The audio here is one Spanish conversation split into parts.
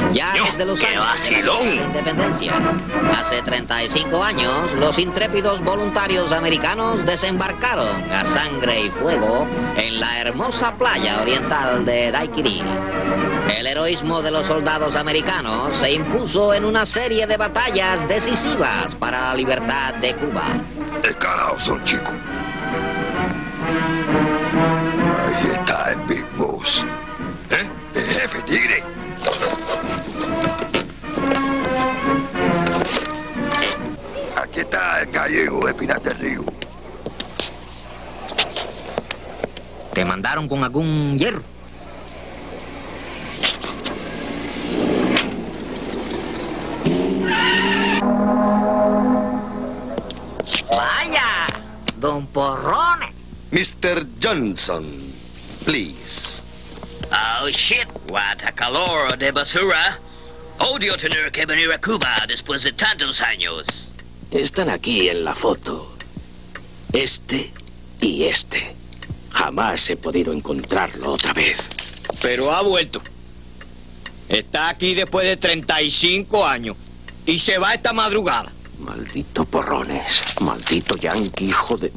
Ya desde los años de la independencia, hace 35 años, los intrépidos voluntarios americanos desembarcaron a sangre y fuego en la hermosa playa oriental de Daiquiri. El heroísmo de los soldados americanos se impuso en una serie de batallas decisivas para la libertad de Cuba. Descarados son, chicos. Ahí está el Big Boss. El jefe tigre. Aquí está el gallego de Pinar del Río. ¿Te mandaron con algún hierro? ¡Vaya! ¡Don Porrones! Mr. Johnson, please. Oh, shit. What a calor de basura. Odio tener que venir a Cuba después de tantos años. Están aquí en la foto. Este y este. Jamás he podido encontrarlo otra vez. Pero ha vuelto. Está aquí después de 35 años. Y se va esta madrugada. Maldito Porrones. Maldito yanqui, hijo de...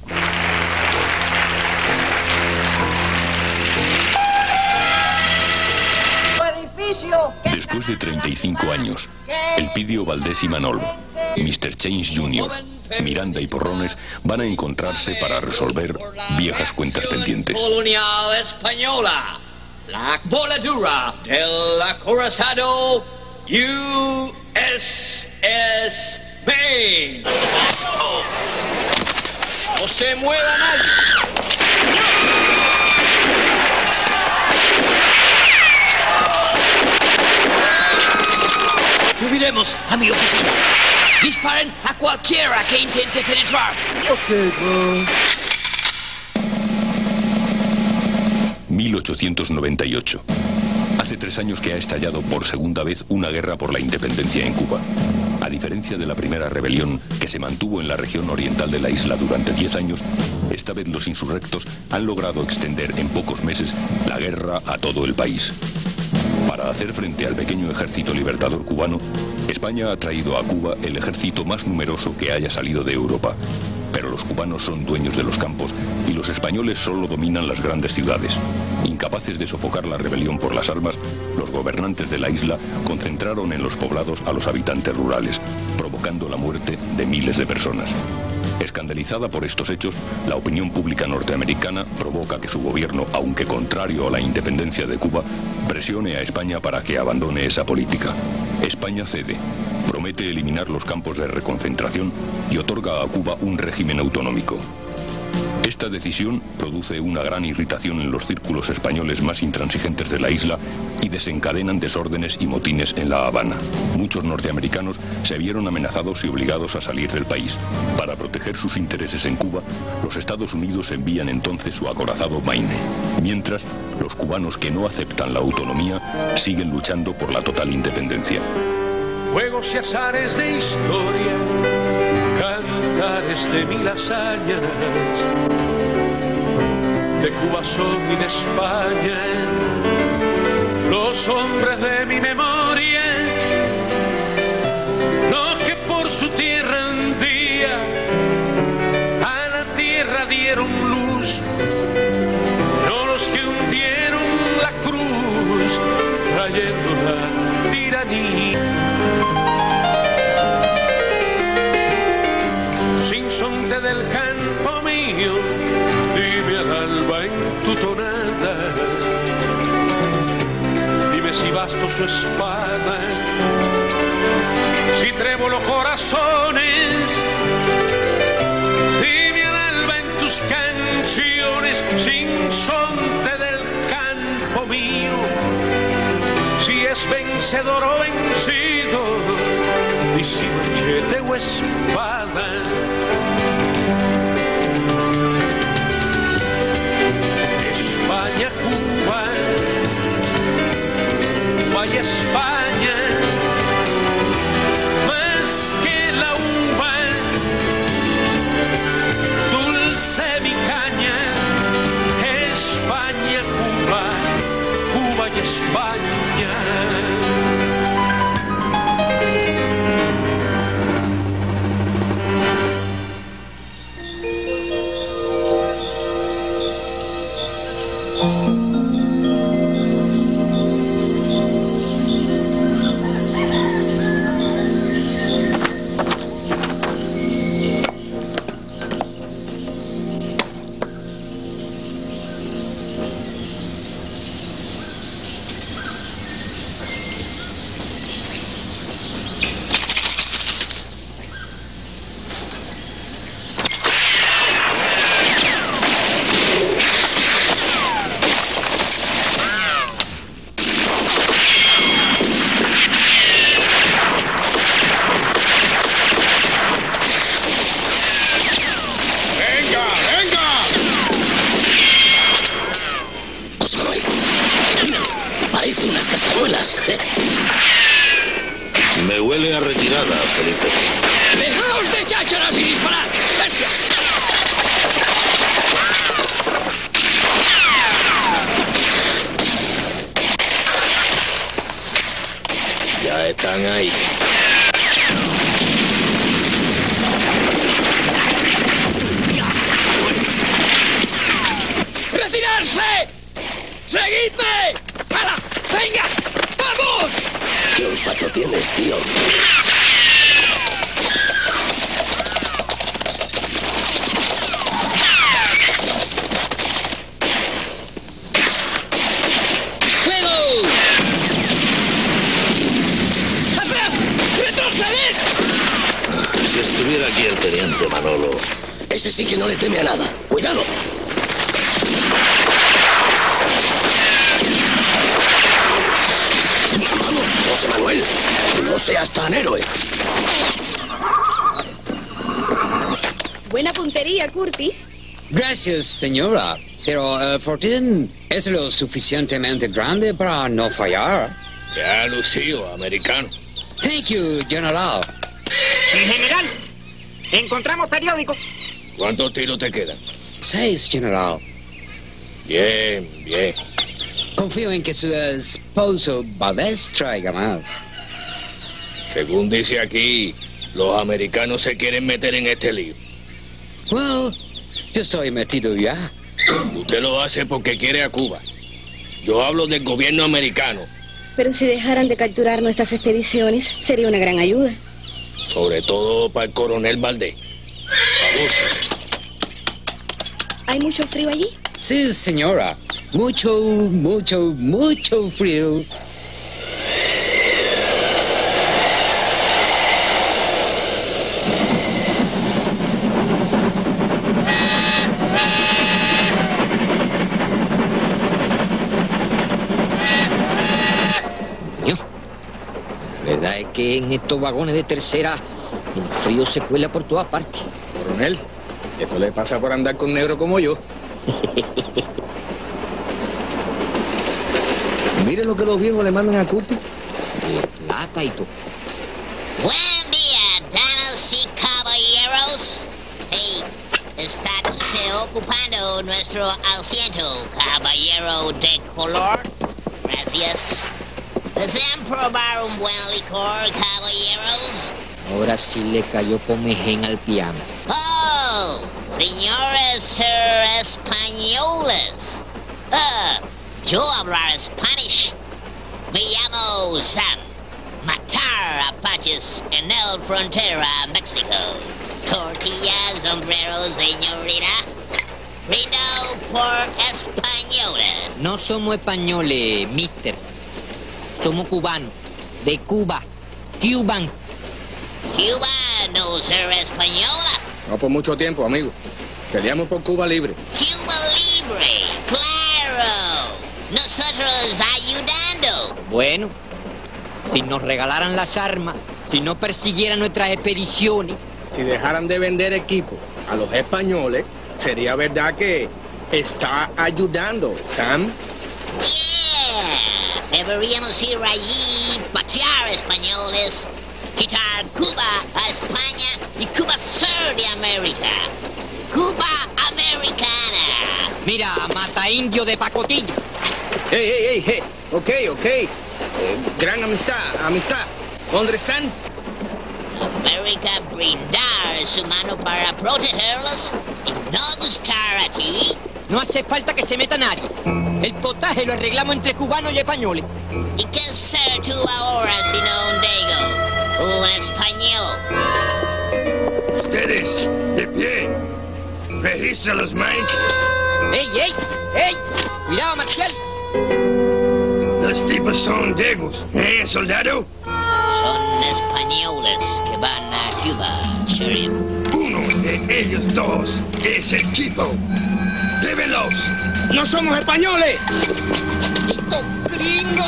Después de 35 años, Elpidio Valdés y Manolo, Mr. Change Jr., Miranda y Porrones van a encontrarse para resolver viejas cuentas pendientes. Colonial española, la voladura del acorazado USS Maine. No se mueva nadie. Subiremos a mi oficina. Disparen a cualquiera que intente penetrar. Ok, bro. 1898. Hace 3 años que ha estallado por segunda vez una guerra por la independencia en Cuba. A diferencia de la primera rebelión, que se mantuvo en la región oriental de la isla durante 10 años, esta vez los insurrectos han logrado extender en pocos meses la guerra a todo el país. Para hacer frente al pequeño ejército libertador cubano, España ha traído a Cuba el ejército más numeroso que haya salido de Europa. Pero los cubanos son dueños de los campos y los españoles solo dominan las grandes ciudades. Incapaces de sofocar la rebelión por las armas, los gobernantes de la isla concentraron en los poblados a los habitantes rurales, provocando la muerte de miles de personas. Escandalizada por estos hechos, la opinión pública norteamericana provoca que su gobierno, aunque contrario a la independencia de Cuba, presione a España para que abandone esa política. España cede, promete eliminar los campos de reconcentración y otorga a Cuba un régimen autonómico. Esta decisión produce una gran irritación en los círculos españoles más intransigentes de la isla y desencadenan desórdenes y motines en La Habana. Muchos norteamericanos se vieron amenazados y obligados a salir del país. Para proteger sus intereses en Cuba, los Estados Unidos envían entonces su acorazado Maine. Mientras, los cubanos que no aceptan la autonomía siguen luchando por la total independencia. Juegos y azares de historia, cantares de mil hazañas, de Cuba son y de España, los hombres de mi memoria, los que por su tierra un día a la tierra dieron luz, no los que hundieron la cruz trayendo la tiranía. Sinsonte del campo mío, dime al alba en tu tonada, dime si basto su espada, si trevo los corazones, dime al alba en tus canciones, sinsonte del campo mío, si es vencedor o vencido, y si machete o espada. España, Cuba, Cuba y España, más que la uva, dulce mi caña. España, Cuba, Cuba y España. Parece unas castañuelas. Me huele a retirada, Felipe. ¡Dejaos de chácharas y disparad! ¡Bestia! Ya están ahí. ¡Retirarse! ¡Seguidme! ¡Hala! ¡Venga! ¡Vamos! ¿Qué olfato tienes, tío? ¡Fuego! ¡Atrás! ¡Retroceded! Si estuviera aquí el teniente Manolo... Ese sí que no le teme a nada. ¡Cuidado! ¡Vamos, José Manuel! No seas tan héroe. Buena puntería, Curtis. Gracias, señora. Pero el fortín es lo suficientemente grande para no fallar. Ya, lucido, americano. Thank you, general. En general, encontramos periódico. ¿Cuántos tiros te quedan? 6, general. Bien, bien. Confío en que su esposo Valdés traiga más. Según dice aquí, los americanos se quieren meter en este lío. Well, yo estoy metido ya. Usted lo hace porque quiere a Cuba. Yo hablo del gobierno americano. Pero si dejaran de capturar nuestras expediciones, sería una gran ayuda. Sobre todo para el coronel Valdés. Vamos. ¿Hay mucho frío allí? Sí, señora. Mucho, mucho, mucho frío. La verdad es que en estos vagones de tercera el frío se cuela por todas partes. Coronel, esto le pasa por andar con negro como yo. Mire lo que los viejos le mandan a Curtis. De plata y todo. Buen día, damas y caballeros. Hey, ¿está usted ocupando nuestro asiento, caballero de color? Gracias. ¿Desean probar un buen licor, caballeros? Ahora sí le cayó comején al piano. Oh, señores españoles. Yo hablar Spanish. Me llamo Sam. Matar apaches en el frontera México. Tortillas, sombreros, señorita. Brindo por españoles. No somos españoles, mister. Somos cubanos. De Cuba. Cuban. Cuba no ser española. No por mucho tiempo, amigo. Peleamos por Cuba libre. Cuba libre. Claro. Nosotros ayudando. Bueno, si nos regalaran las armas, si no persiguieran nuestras expediciones. Si dejaran de vender equipo a los españoles, sería verdad que está ayudando, Sam. Yeah. Deberíamos ir allí, patear españoles, quitar Cuba a España y Cuba ser de América. Cuba americana. Mira, mata indio de pacotillo. Hey. Ok. Gran amistad. ¿Dónde están? América brindar su mano para protegerlos y no gustar a ti. No hace falta que se meta nadie. El potaje lo arreglamos entre cubanos y españoles. ¿Y qué ser tú ahora sino un dego? Un español. Ustedes, de pie. Regístralos, Mike. ¡Ey! Cuidado, Marcial. Los tipos son degos, ¿eh, soldado? Son españoles que van a Cuba, Sheriff. Uno de ellos dos es el tipo. ¡Débenlos! ¡No somos españoles! ¡Maldito gringo!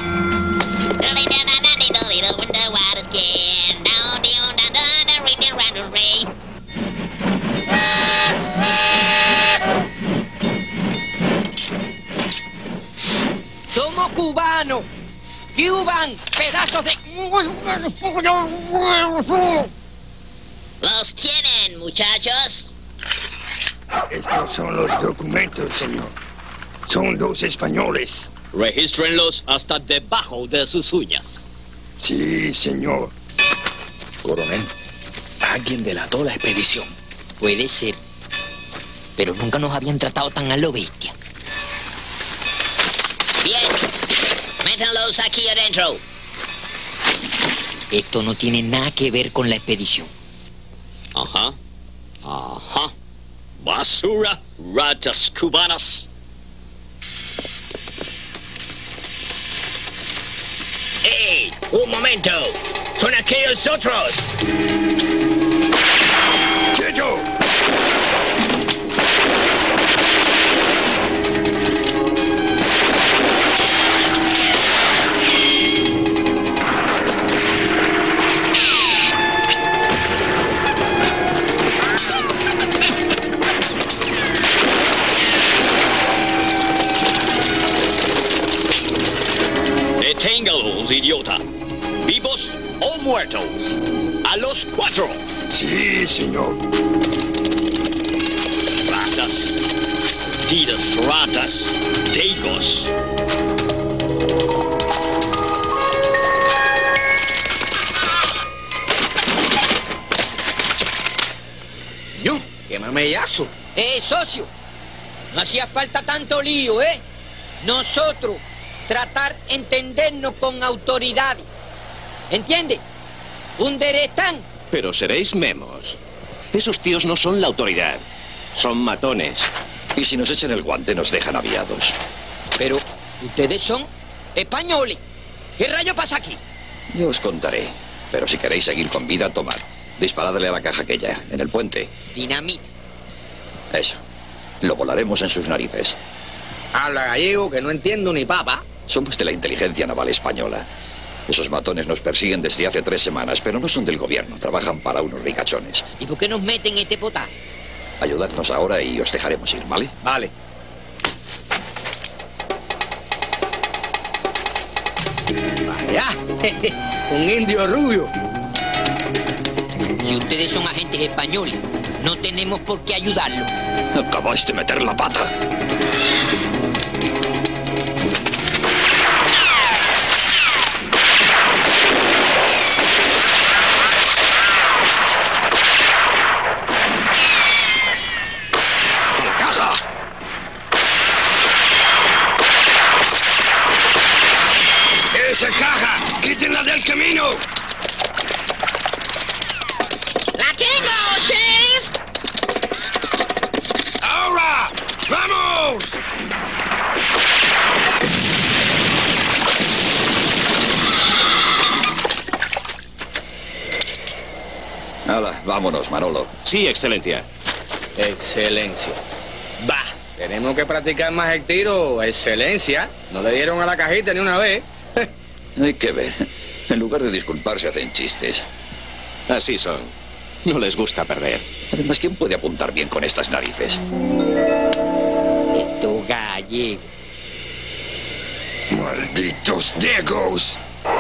¡Somos cubanos! Cuban, pedazos de... Los tienen, muchachos. Estos son los documentos, señor. Son 2 españoles. Regístrenlos hasta debajo de sus uñas. Sí, señor. Coronel, alguien delató la expedición. Puede ser. Pero nunca nos habían tratado tan a lo bestia. Bien. Métanlos aquí adentro. Esto no tiene nada que ver con la expedición. Ajá. Basura, ratas cubanas. ¡Ey! ¡Un momento! ¡Son aquellos otros! ¡Quieto! Deténgalos, idiota. ¿Vivos o muertos? A los 4. Sí, señor. Ratas. Malditas ratas. Degos. Yo, qué mamellazo. Socio, no hacía falta tanto lío, ¿eh? Nosotros tratar entendernos con autoridades. ¿Entiende? Un deretán. Pero seréis memos. Esos tíos no son la autoridad. Son matones. Y si nos echan el guante, nos dejan aviados. Pero ustedes son españoles. ¿Qué rayo pasa aquí? Yo os contaré. Pero si queréis seguir con vida, tomad. Disparadle a la caja aquella, en el puente. Dinamita. Eso. Lo volaremos en sus narices. Habla gallego, que no entiendo ni papa. Somos de la inteligencia naval española. Esos matones nos persiguen desde hace 3 semanas, pero no son del gobierno. Trabajan para unos ricachones. ¿Y por qué nos meten este potaje? Ayudadnos ahora y os dejaremos ir, ¿vale? Vale. Vaya, un indio rubio. Si ustedes son agentes españoles, no tenemos por qué ayudarlos. Acabáis de meter la pata. ¡A la caja! ¡Esa caja! ¡Quítenla del camino! ¡La tengo, sheriff! ¡Ahora! ¡Vamos! Hala, vámonos, Manolo. Sí, excelencia. Excelencia. Va. Tenemos que practicar más el tiro, excelencia. No le dieron a la cajita ni una vez. Hay que ver. En lugar de disculparse, hacen chistes. Así son. No les gusta perder. Además, ¿quién puede apuntar bien con estas narices? Esto gallego. ¡Malditos degos!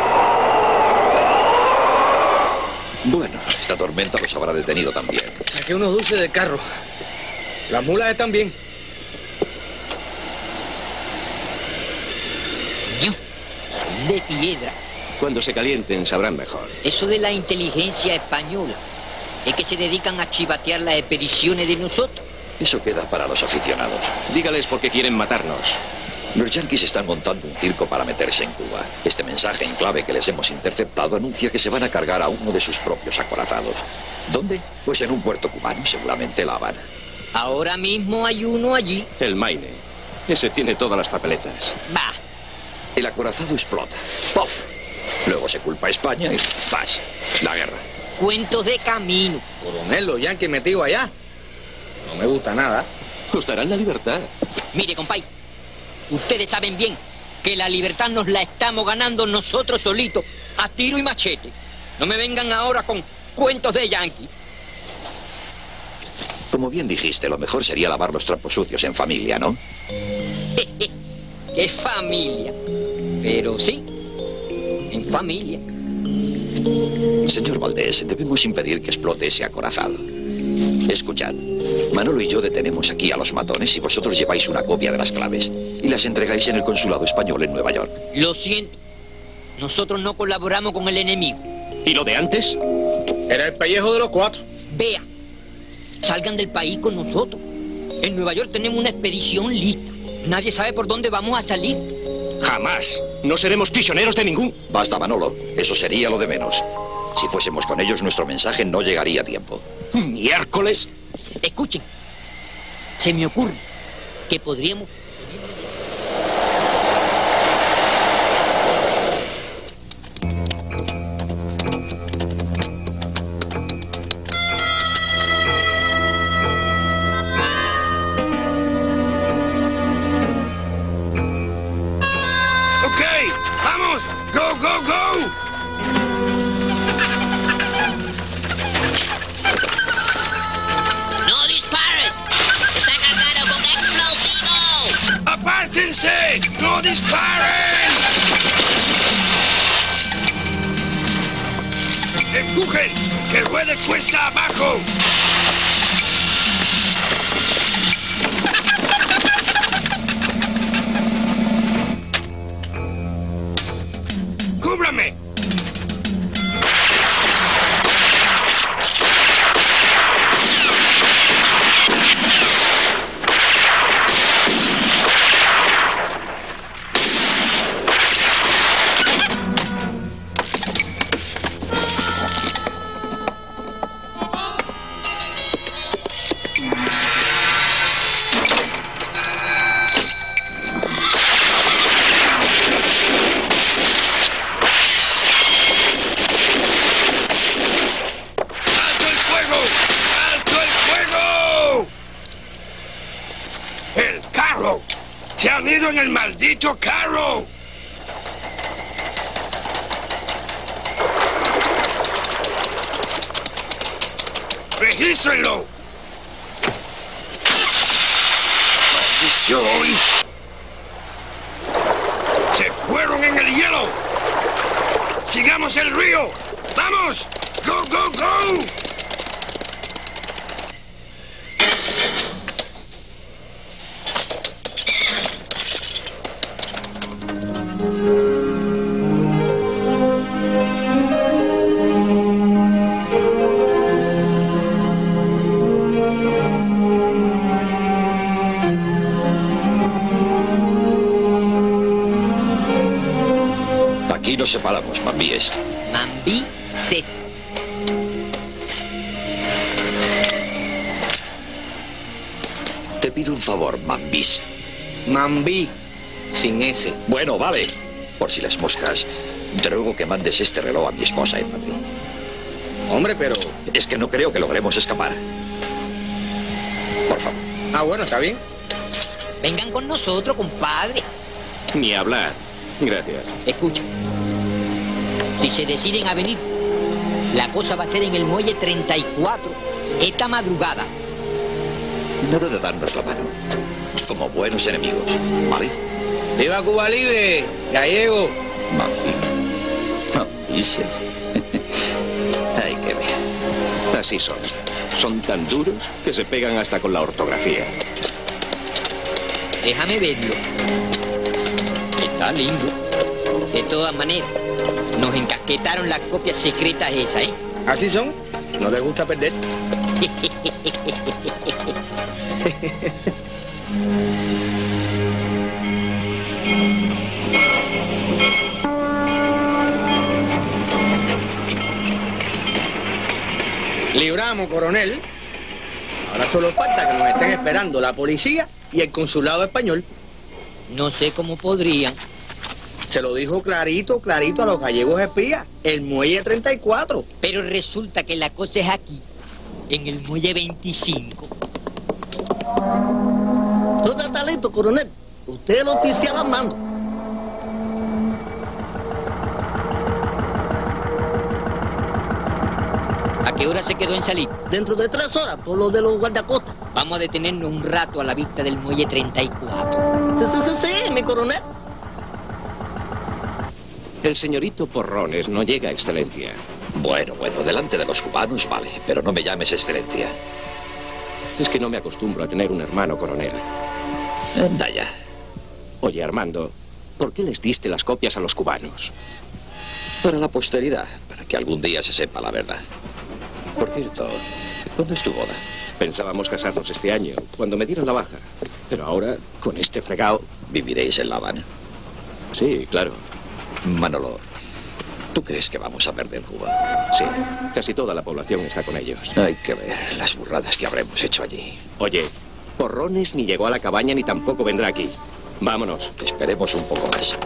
Bueno, esta tormenta los habrá detenido también. Saqué unos dulces del carro. Las mulas están bien. Son de piedra. Cuando se calienten sabrán mejor. Eso de la inteligencia española es que se dedican a chivatear las expediciones de nosotros. Eso queda para los aficionados. Dígales por qué quieren matarnos. Los yanquis están montando un circo para meterse en Cuba. Este mensaje en clave que les hemos interceptado anuncia que se van a cargar a uno de sus propios acorazados. ¿Dónde? Pues en un puerto cubano, seguramente La Habana. Ahora mismo hay uno allí. El Maine. Ese tiene todas las papeletas. Va. El acorazado explota. ¡Pof! Luego se culpa a España y ¡zas! La guerra. Cuentos de camino. Coronel, los yanquis metidos allá. No me gusta nada. Os darán la libertad. Mire, compay, ustedes saben bien que la libertad nos la estamos ganando nosotros solitos, a tiro y machete. No me vengan ahora con cuentos de yanqui. Como bien dijiste, lo mejor sería lavar los trapos sucios en familia, ¿no? ¡Qué familia! Pero sí, en familia. Señor Valdés, debemos impedir que explote ese acorazado. Escuchad, Manolo y yo detenemos aquí a los matones y vosotros lleváis una copia de las claves y las entregáis en el consulado español en Nueva York. Lo siento. Nosotros no colaboramos con el enemigo. ¿Y lo de antes? Era el pellejo de los 4. Vea, salgan del país con nosotros. En Nueva York tenemos una expedición lista. Nadie sabe por dónde vamos a salir. Jamás. No seremos prisioneros de ningún. Basta, Manolo. Eso sería lo de menos. Si fuésemos con ellos, nuestro mensaje no llegaría a tiempo. ¿Miércoles? Escuchen. Se me ocurre que podríamos... Ok, vamos. Go, go, go. ¡No dispares! ¡Está cargado con explosivo! ¡Apártense! ¡No disparen! ¡Empujen! ¡Que ruede cuesta abajo! ¡Cúbrame! ¡Se han ido en el maldito carro! ¡Regístrenlo! ¡Maldición! ¡Se fueron en el hielo! ¡Sigamos el río! ¡Vamos! ¡Go, go, go! Aquí nos separamos, Mambíes. Mambí, sí. Te pido un favor, Mambís. Mambí, sin S. Bueno, vale. Por si las moscas, te ruego que mandes este reloj a mi esposa en Madrid. Hombre, pero... Es que no creo que logremos escapar. Por favor. Ah, bueno, está bien. Vengan con nosotros, compadre. Ni hablar. Gracias. Escucha. Si se deciden a venir, la cosa va a ser en el muelle 34, esta madrugada. Nada de darnos la mano. Como buenos enemigos, ¿vale? ¡Viva Cuba Libre! ¡Gallego! Mambíes. Ay, qué bien. Así son. Son tan duros que se pegan hasta con la ortografía. Déjame verlo. Está lindo. De todas maneras, nos encasquetaron las copias secretas esas, ¿eh? Así son. No les gusta perder. Libramos, coronel. Ahora solo falta que nos estén esperando la policía y el consulado español. No sé cómo podrían. Se lo dijo clarito, clarito a los gallegos espías. El muelle 34. Pero resulta que la cosa es aquí, en el muelle 25. Todo está listo, coronel. Usted es el oficial al mando. ¿A qué hora se quedó en salir? Dentro de 3 horas, por lo de los guardacostas. Vamos a detenernos un rato a la vista del muelle 34. Sí, mi coronel. El señorito Porrones no llega a excelencia. Bueno, delante de los cubanos vale, pero no me llames excelencia. Es que no me acostumbro a tener un hermano coronel. Anda ya. Oye, Armando, ¿por qué les diste las copias a los cubanos? Para la posteridad, para que algún día se sepa la verdad. Por cierto, ¿cuándo es tu boda? Pensábamos casarnos este año, cuando me dieron la baja. Pero ahora, con este fregado... ¿Viviréis en La Habana? Sí, claro. Manolo, ¿tú crees que vamos a perder Cuba? Sí, casi toda la población está con ellos. Hay que ver las burradas que habremos hecho allí. Oye, Porrones ni llegó a la cabaña ni tampoco vendrá aquí. Vámonos. Esperemos un poco más.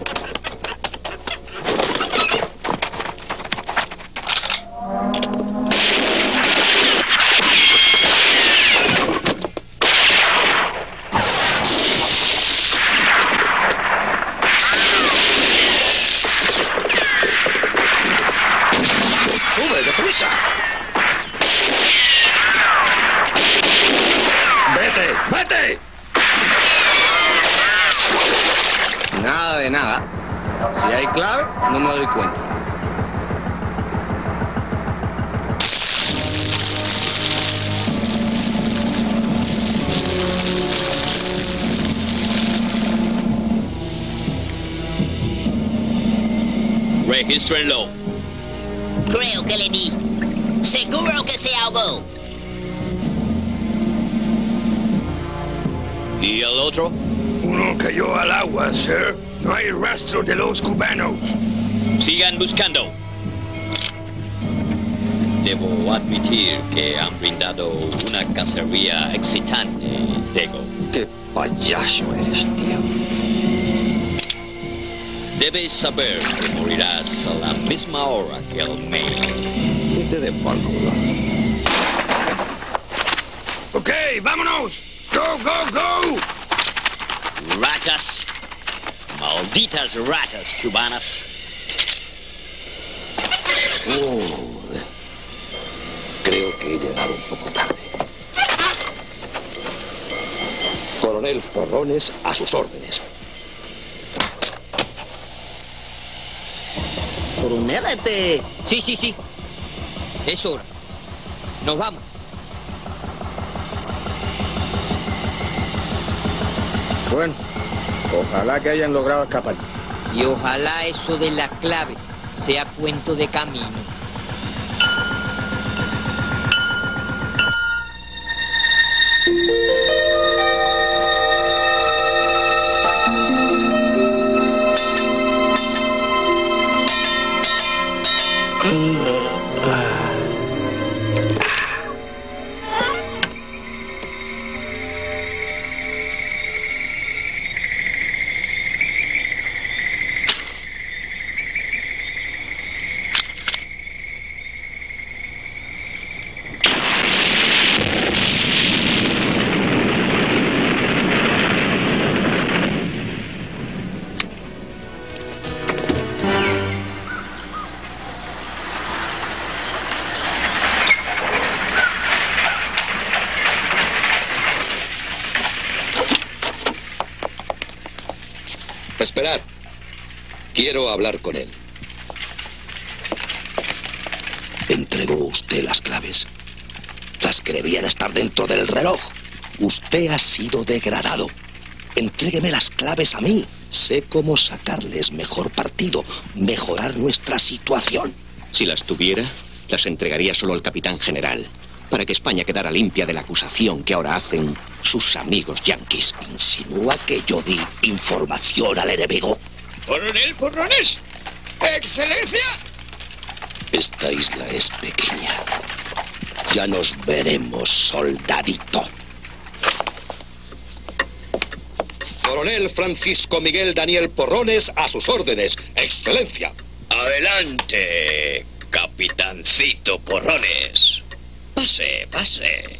¡Sube, deprisa! ¡Vete, vete! Nada de nada. Si hay clave, no me doy cuenta. Regístrenlo. Creo que le di. Seguro que se ahogó. ¿Y el otro? Uno cayó al agua, sir. No hay rastro de los cubanos. Sigan buscando. Debo admitir que han brindado una cacería excitante, Tego. ¡Qué payaso eres, tío! Debes saber que morirás a la misma hora que el mail. Y te den por culo. Ok, vámonos. Go, go, go. Ratas. Malditas ratas cubanas. Creo que he llegado un poco tarde. Coronel Porrones, a sus órdenes. Coronel, Sí. Es hora. Nos vamos. Bueno, ojalá que hayan logrado escapar. Y ojalá eso de la clave sea cuento de camino. Esperad. Quiero hablar con él. ¿Entregó usted las claves? Las que debían estar dentro del reloj. Usted ha sido degradado. Entrégueme las claves a mí. Sé cómo sacarles mejor partido, mejorar nuestra situación. Si las tuviera, las entregaría solo al capitán general, para que España quedara limpia de la acusación que ahora hacen sus amigos yanquis. ¿Insinúa que yo di información al enemigo? Coronel Porrones. ¡Excelencia! Esta isla es pequeña. Ya nos veremos, soldadito. Coronel Francisco Miguel Daniel Porrones, a sus órdenes. Excelencia. Adelante, capitancito Porrones. Pase, pase.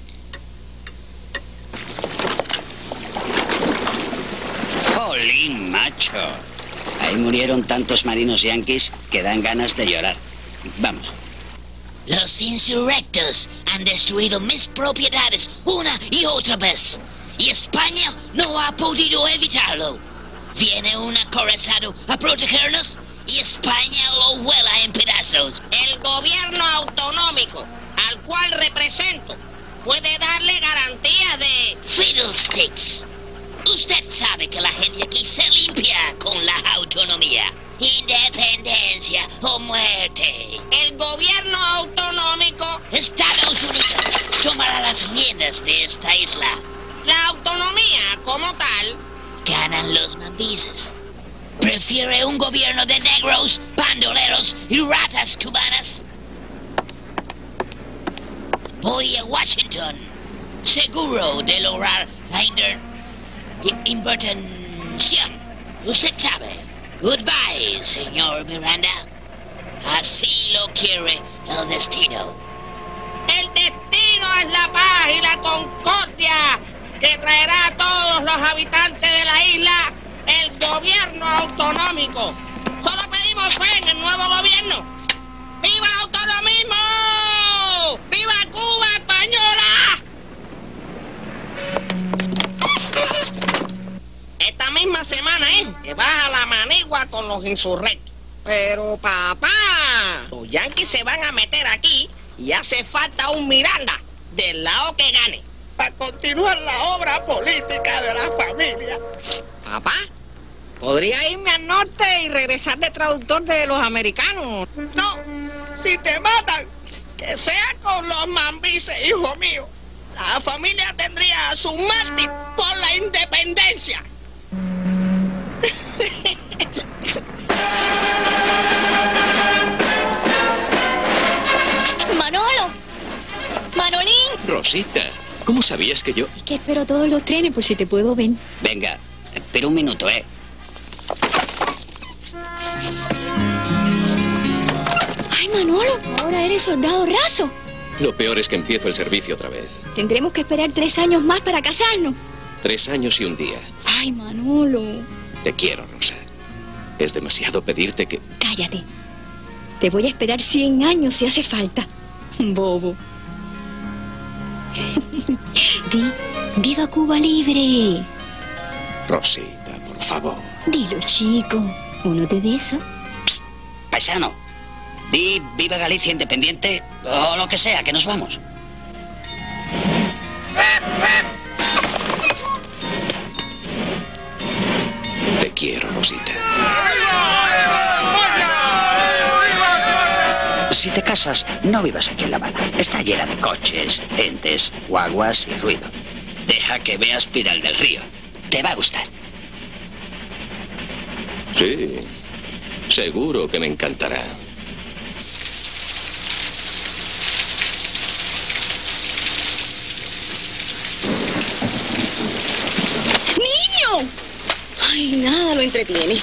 Jolín, macho. Ahí murieron tantos marinos yanquis que dan ganas de llorar. Vamos. Los insurrectos han destruido mis propiedades una y otra vez. Y España no ha podido evitarlo. Viene un acorazado a protegernos y España lo vuela en pedazos. El gobierno autonómico al cual represento puede darle garantía de... Fiddlesticks. Usted sabe que la gente aquí se limpia con la autonomía. Independencia o muerte. El gobierno autonómico... Estados Unidos tomará las riendas de esta isla. La autonomía como tal... Ganan los mambises. ¿Prefiere un gobierno de negros, bandoleros y ratas cubanas? Voy a Washington, seguro de lograr la invertencia. Usted sabe. Goodbye, señor Miranda. Así lo quiere el destino. El destino es la paz y la concordia que traerá a todos los habitantes de la isla el gobierno autonómico. Solo pedimos fe en el nuevo gobierno. ¡Viva el autonomismo! ¡Viva Cuba española! Esta misma semana que baja la manigua con los insurrectos. Pero papá, los yanquis se van a meter aquí y hace falta un Miranda del lado que gane para continuar la obra política de la familia. Papá, podría irme al norte y regresar de traductor de los americanos. No, si te matan, que sea con los mambises, hijo mío. La familia tendría a su mártir por la independencia. ¡Manolo! ¡Manolín! Rosita, ¿cómo sabías que yo...? Es que espero todos los trenes por si te puedo ver. Venga, espera un minuto, ¿eh? ¡Ay, Manolo! Ahora eres soldado raso. Lo peor es que empiezo el servicio otra vez. Tendremos que esperar 3 años más para casarnos. 3 años y un día. ¡Ay, Manolo! Te quiero, Rosa. Es demasiado pedirte que... Cállate. Te voy a esperar 100 años si hace falta. Bobo. ¡Viva Cuba libre! Rosita, por favor. Dilo, chico. ¿Uno te beso? Psst, paisano. Di viva Galicia independiente o lo que sea, que nos vamos. Te quiero, Rosita. Si te casas, no vivas aquí en La Habana. Está llena de coches, entes, guaguas y ruido. Deja que veas Piral del Río. Te va a gustar. Sí, seguro que me encantará. ¡Niño! Ay, nada lo entretiene.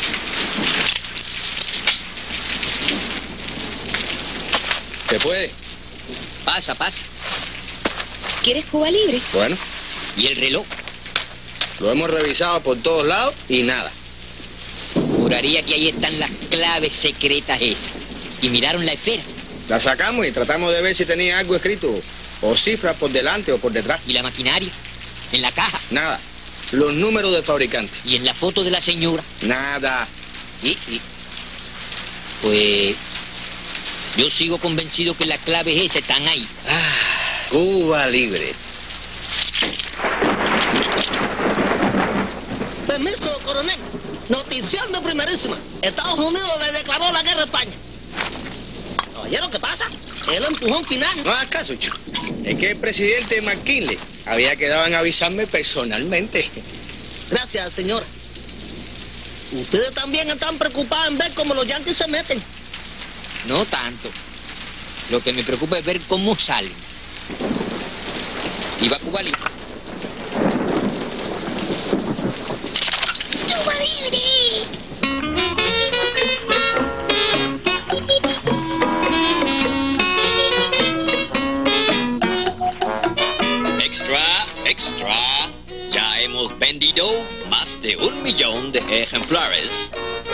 ¿Se puede? Pasa, pasa. ¿Quieres Cuba libre? Bueno. ¿Y el reloj? Lo hemos revisado por todos lados y nada. Juraría que ahí están las claves secretas esas. Y miraron la esfera. La sacamos y tratamos de ver si tenía algo escrito. O cifras por delante o por detrás. ¿Y la maquinaria? ¿En la caja? Nada. Los números del fabricante. ¿Y en la foto de la señora? Nada. Pues... yo sigo convencido que las claves esas están ahí. Cuba libre. Permiso, coronel. Notición de primerísima. Estados Unidos le declaró la guerra a España. Caballero, ¿qué pasa? El empujón final. No hagas caso, chico. Es que el presidente McKinley había quedado en avisarme personalmente. Gracias, señora. Ustedes también están preocupados en ver cómo los yanquis se meten. No tanto. Lo que me preocupa es ver cómo salen. Y va Cuba libre. ¡Cuba libre! Extra, extra. Ya hemos vendido más de 1 millón de ejemplares.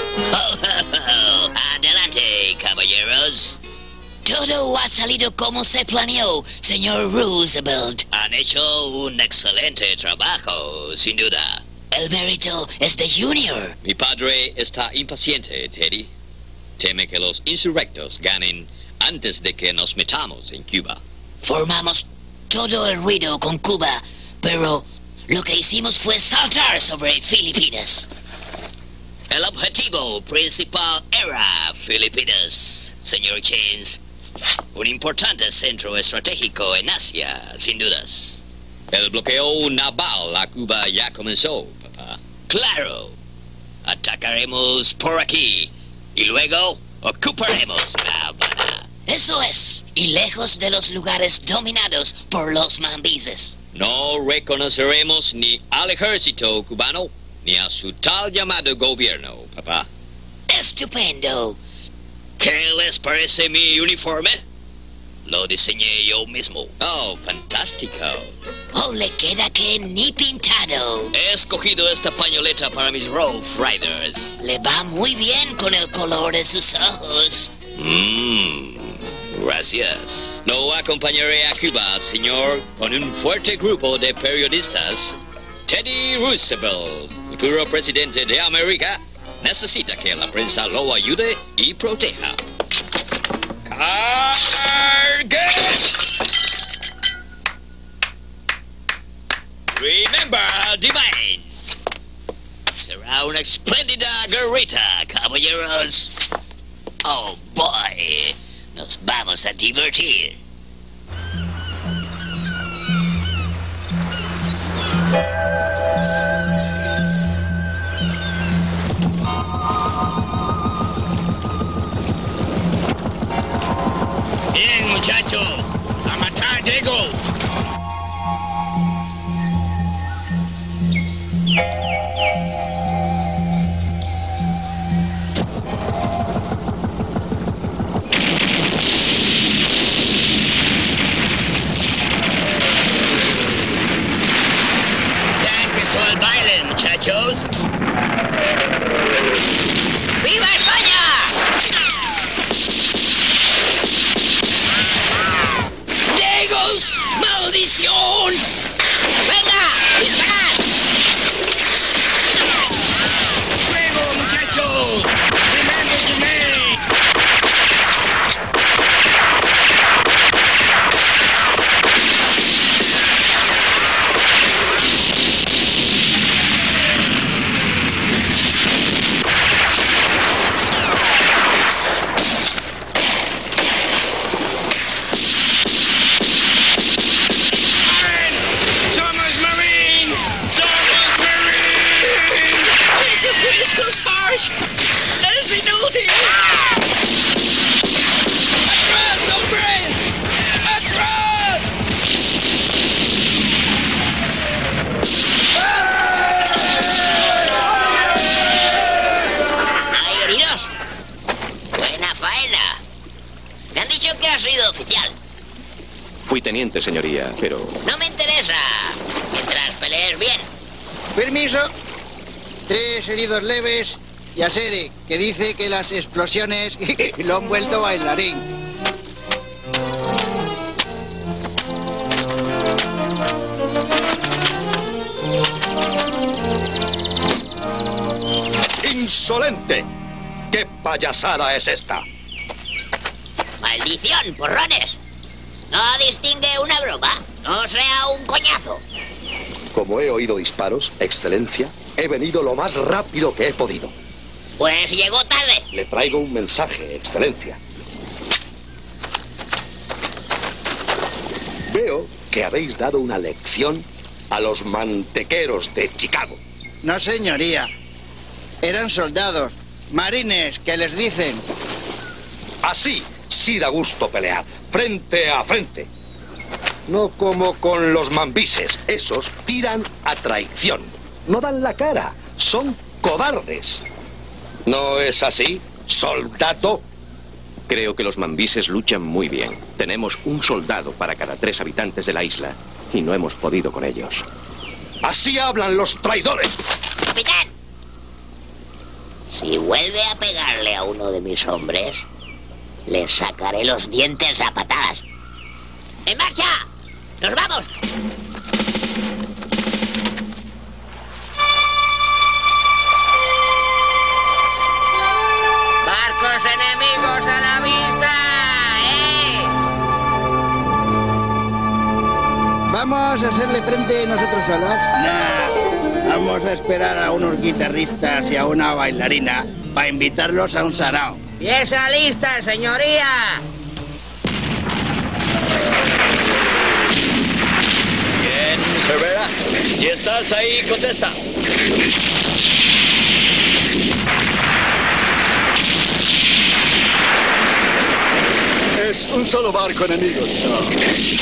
Adelante, caballeros. Todo ha salido como se planeó, señor Roosevelt. Han hecho un excelente trabajo, sin duda. El mérito es de Junior. Mi padre está impaciente, Teddy. Teme que los insurrectos ganen antes de que nos metamos en Cuba. Formamos todo el ruido con Cuba, pero lo que hicimos fue saltar sobre Filipinas. El objetivo principal era Filipinas, señor Chains. Un importante centro estratégico en Asia, sin dudas. El bloqueo naval a Cuba ya comenzó, papá. Claro. Atacaremos por aquí y luego ocuparemos La Habana. Eso es, y lejos de los lugares dominados por los mambises. No reconoceremos ni al ejército cubano ni a su tal llamado gobierno, papá. Estupendo. ¿Qué les parece mi uniforme? Lo diseñé yo mismo. Oh, fantástico. Oh, le queda que ni pintado. He escogido esta pañoleta para mis Rough Riders. Le va muy bien con el color de sus ojos. Gracias. No acompañaré a Cuba, señor, con un fuerte grupo de periodistas. Teddy Roosevelt, futuro presidente de América, necesita que la prensa lo ayude y proteja. ¡Cargue! Remember the man. Será una espléndida guerrita, caballeros. Oh, boy. Nos vamos a divertir. Bien, muchachos. A matar, Diego. Ya empezó el baile, muchachos. ¡Viva España! ¡Diegos! ¡Maldición! ¡Venga! ¡Disparad! ¡Fuego, muchachos! Remember the name. ¡Somos Marines! ¡Somos Marines! ¡Jesucristo, Sarge! ¡Es inútil! ¡Atrás, hombres! ¡Atrás! ¿Hay heridos? Buena faena. Me han dicho que has sido oficial. Fui teniente, señoría, pero... No me interesa. Mientras pelees bien. Permiso. 3 heridos leves y a Sere, que dice que las explosiones lo han vuelto bailarín. ¡Insolente! ¿Qué payasada es esta? Maldición, porrones. No distingue una broma. No sea un coñazo. Como he oído disparos, Excelencia, he venido lo más rápido que he podido. Pues llegó tarde. Le traigo un mensaje, Excelencia. Veo que habéis dado una lección a los mantequeros de Chicago. No, señoría. Eran soldados, marines, que les dicen. Así sí da gusto pelear, frente a frente. No como con los mambises. Esos tiran a traición. No dan la cara. Son cobardes. ¿No es así, soldado? Creo que los mambises luchan muy bien. Tenemos un soldado para cada 3 habitantes de la isla y no hemos podido con ellos. Así hablan los traidores. Capitán. Si vuelve a pegarle a uno de mis hombres, le sacaré los dientes a patadas. ¡En marcha! ¡Nos vamos! ¡Barcos enemigos! ¿Vamos a hacerle frente nosotros solos? Nah, vamos a esperar a unos guitarristas y a una bailarina para invitarlos a un sarao. ¡Pieza lista, señoría! Bien, Cervera. Si estás ahí, contesta. Es un solo barco enemigo, sir.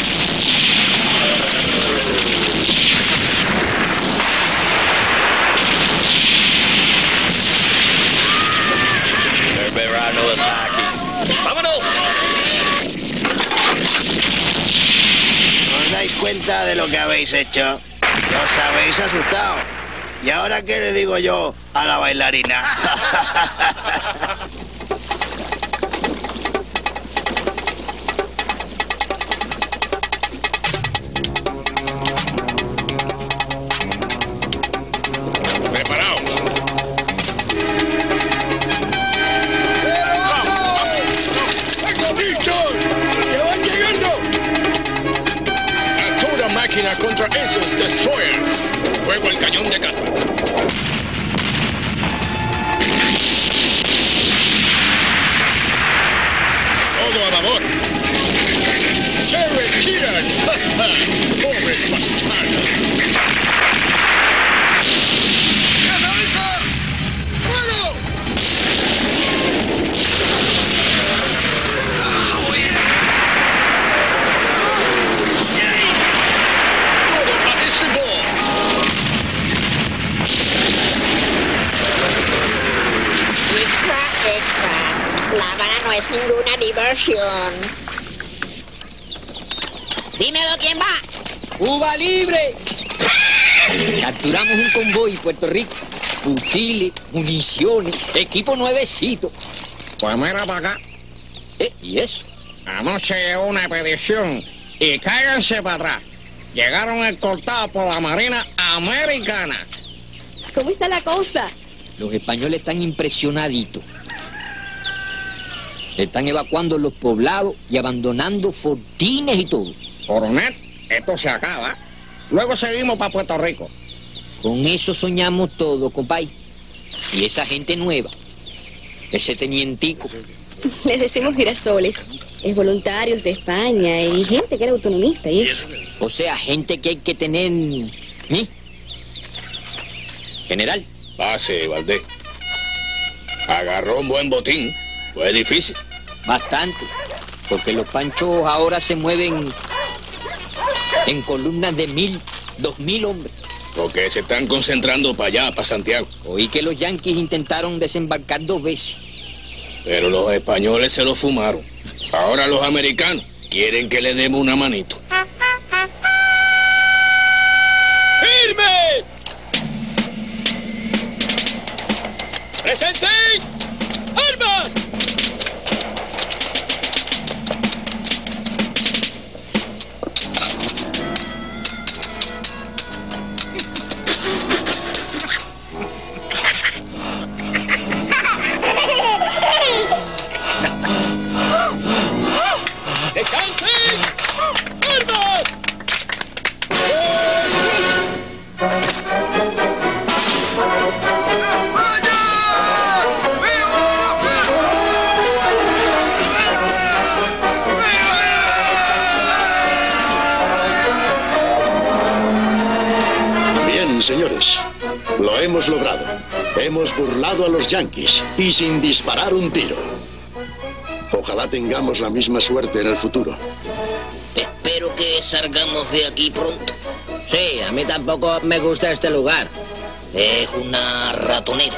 Cervera no está aquí. ¡Vámonos! ¿Os dais cuenta de lo que habéis hecho? Os habéis asustado. ¿Y ahora qué le digo yo a la bailarina? Preparaos. ¡Listos! ¡Ya van llegando! A toda máquina contra esos destroyers. Fuego el cañón de caza. Todo a babor. ¡Se retiran! ¡Pobres bastardos! ¡Fuego! ¡Todo a estribor! Extra, extra. La Habana no es ninguna diversión. Dímelo, ¿quién va? ¡Cuba libre! Capturamos un convoy Puerto Rico. Fusiles, municiones, equipo nuevecito. Pues mira para acá. ¿Y eso? Anoche llegó una expedición y cáiganse para atrás. Llegaron escoltados por la Marina Americana. ¿Cómo está la cosa? Los españoles están impresionaditos. Están evacuando los poblados y abandonando fortines y todo. Coronel, esto se acaba. Luego seguimos para Puerto Rico. Con eso soñamos todos, compay. Y esa gente nueva, ese tenientico. Les decimos girasoles. Es voluntarios de España y gente que era autonomista y eso. O sea, gente que hay que tener... ¿sí? General. Pase, Valdés. Agarró un buen botín. Fue difícil. Bastante. Porque los panchos ahora se mueven en columnas de 1,000, 2,000 hombres. Porque se están concentrando para allá, para Santiago. Oí que los yanquis intentaron desembarcar 2 veces. Pero los españoles se lo fumaron. Ahora los americanos quieren que le demos una manito. ¡Firme! ¡Presente! ¡Armas! ¡Descansen! ¡Armas! Bien, señores. Lo hemos logrado. Hemos burlado a los yanquis y sin disparar un tiro. Ojalá tengamos la misma suerte en el futuro. Espero que salgamos de aquí pronto. Sí, a mí tampoco me gusta este lugar. Es una ratonera.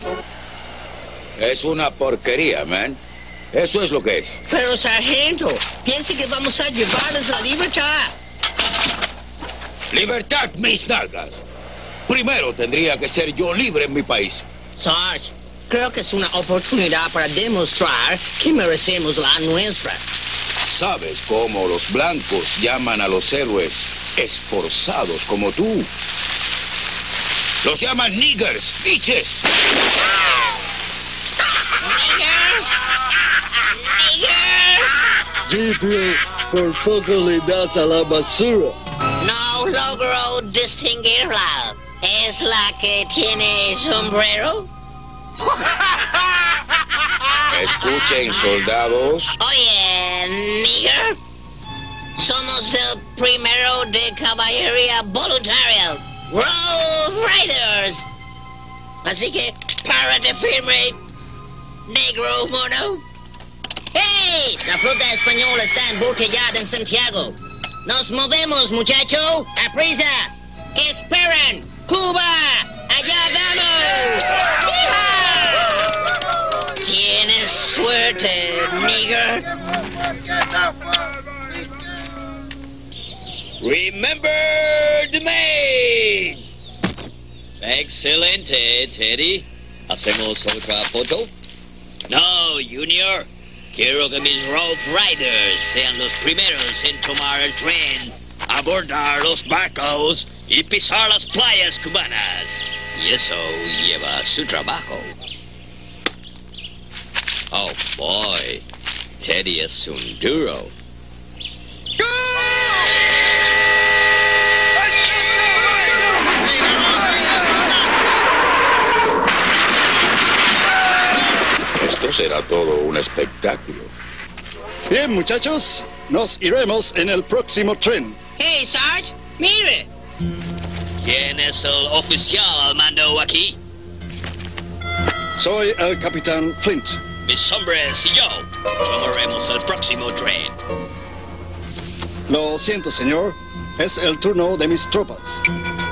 Es una porquería, man. Eso es lo que es. Pero, sargento, piense que vamos a llevarles la libertad. Libertad, mis nalgas. Primero tendría que ser yo libre en mi país. Sarge, creo que es una oportunidad para demostrar que merecemos la nuestra. ¿Sabes cómo los blancos llaman a los héroes esforzados como tú? Los llaman niggers, bitches. Niggers. Niggers. Sí, pero por poco le das a la basura. No, no logro distinguirla. ¿Es la que tiene sombrero? Escuchen, soldados. Oye, nigger. Somos del primero de caballería voluntaria, Rough Riders. Así que, párate firme, negro mono. ¡Hey! La flota española está embotellada en Santiago. Nos movemos, muchacho. ¡A prisa! ¡Esperan! ¡Cuba! ¡Allá vamos! ¡Hija! Tienes suerte, nigger. Remember the main. Excelente, Teddy. ¿Hacemos otra foto? No, Junior. Quiero que mis Rough Riders sean los primeros en tomar el tren, abordar los barcos y pisar las playas cubanas. Y eso lleva su trabajo. Oh, boy. Teddy es un duro. Esto será todo un espectáculo. Bien, muchachos, nos iremos en el próximo tren. Hey, Sarge, mire. ¿Quién es el oficial al mando aquí? Soy el capitán Flint. Mis hombres y yo tomaremos el próximo tren. Lo siento, señor. Es el turno de mis tropas.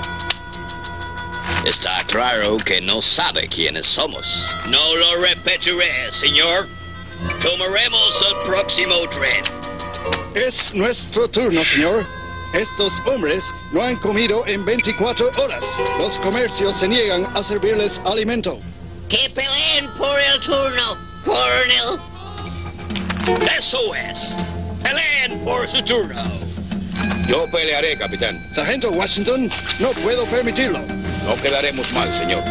Está claro que no sabe quiénes somos. No lo repetiré, señor. Tomaremos el próximo tren. Es nuestro turno, señor. Estos hombres no han comido en 24 horas. Los comercios se niegan a servirles alimento. Que peleen por el turno, coronel. Eso es. Peleen por su turno. Yo pelearé, capitán. Sargento Washington, no puedo permitirlo. No quedaremos mal, señor.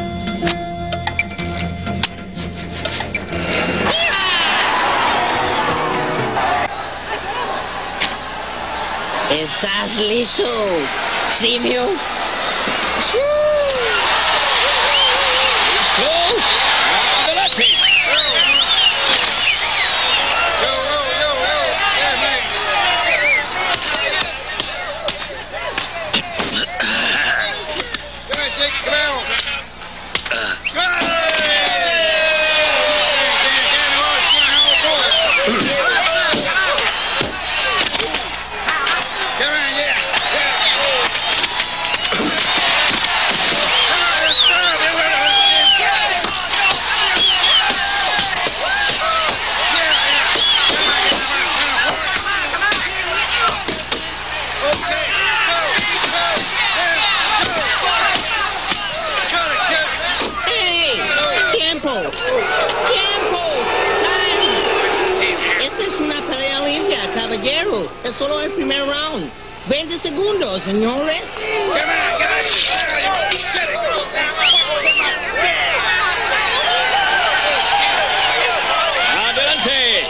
¿Estás listo, simio? ¿Listos? ¡Adelante! Es solo el primer round. 20 segundos, señores. ¡Adelante!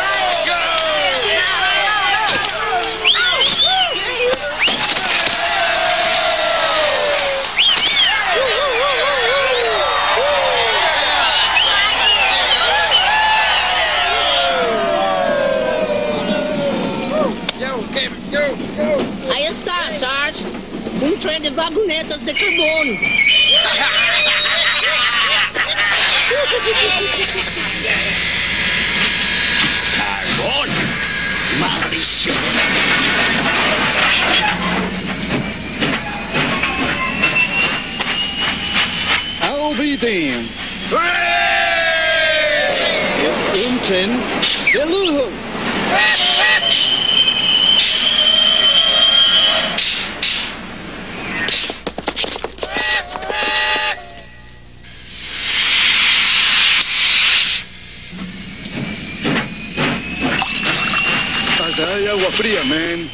Ahí está, Sarge. Un tren de vagonetas de carbón. ¡Carbón! ¡Maldición! I'll be damned. Es un tren de lujo. Hay agua fría, man.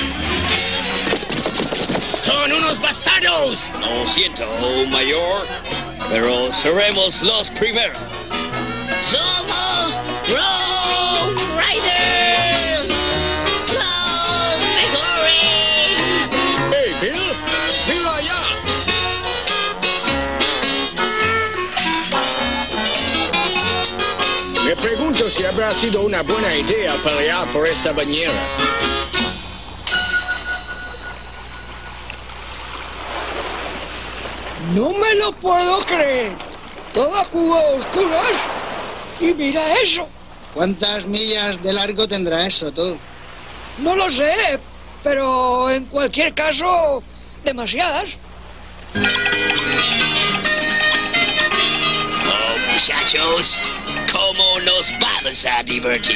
¡Son unos bastardos! Lo siento, mayor, pero seremos los primeros. ¡Somos Rough Riders! ¡Los mejores! Hey, Bill. si habrá sido una buena idea pelear por esta bañera. No me lo puedo creer. Toda Cuba a oscuras. Y mira eso. ¿Cuántas millas de largo tendrá eso, tú? No lo sé, pero en cualquier caso, demasiadas. Oh, muchachos, ¿cómo nos vamos a divertir?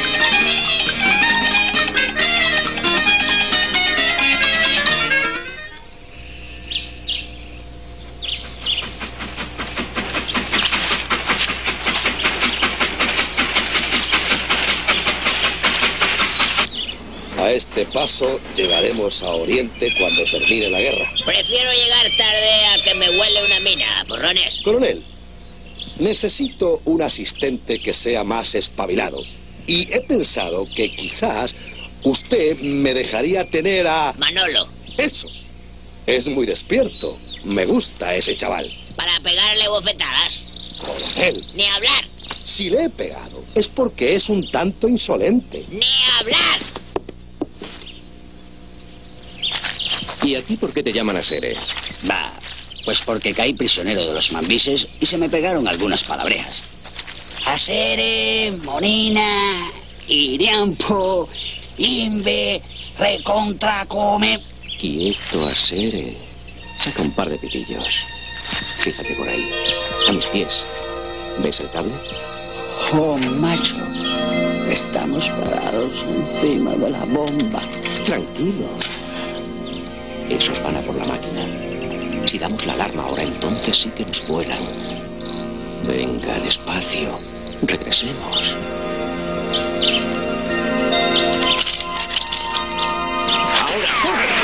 A este paso llegaremos a Oriente cuando termine la guerra. Prefiero llegar tarde a que me huele una mina, porrones. Coronel, necesito un asistente que sea más espabilado. Y he pensado que quizás usted me dejaría tener a... Manolo. Eso. Es muy despierto. Me gusta ese chaval. Para pegarle bofetadas. Coronel. Ni hablar. Si le he pegado es porque es un tanto insolente. Ni hablar. ¿Y a ti por qué te llaman Asere? Va, pues porque caí prisionero de los mambises y se me pegaron algunas palabrejas. Asere, Monina, Iriampo, Imbe, Recontracome. Quieto, Asere. Saca un par de pitillos. Fíjate por ahí, a mis pies. ¿Ves el cable? Oh, macho, estamos parados encima de la bomba. Tranquilo. Esos van a por la máquina. Si damos la alarma ahora, entonces sí que nos vuelan. Venga, despacio. Regresemos. ¡Ahora, corre!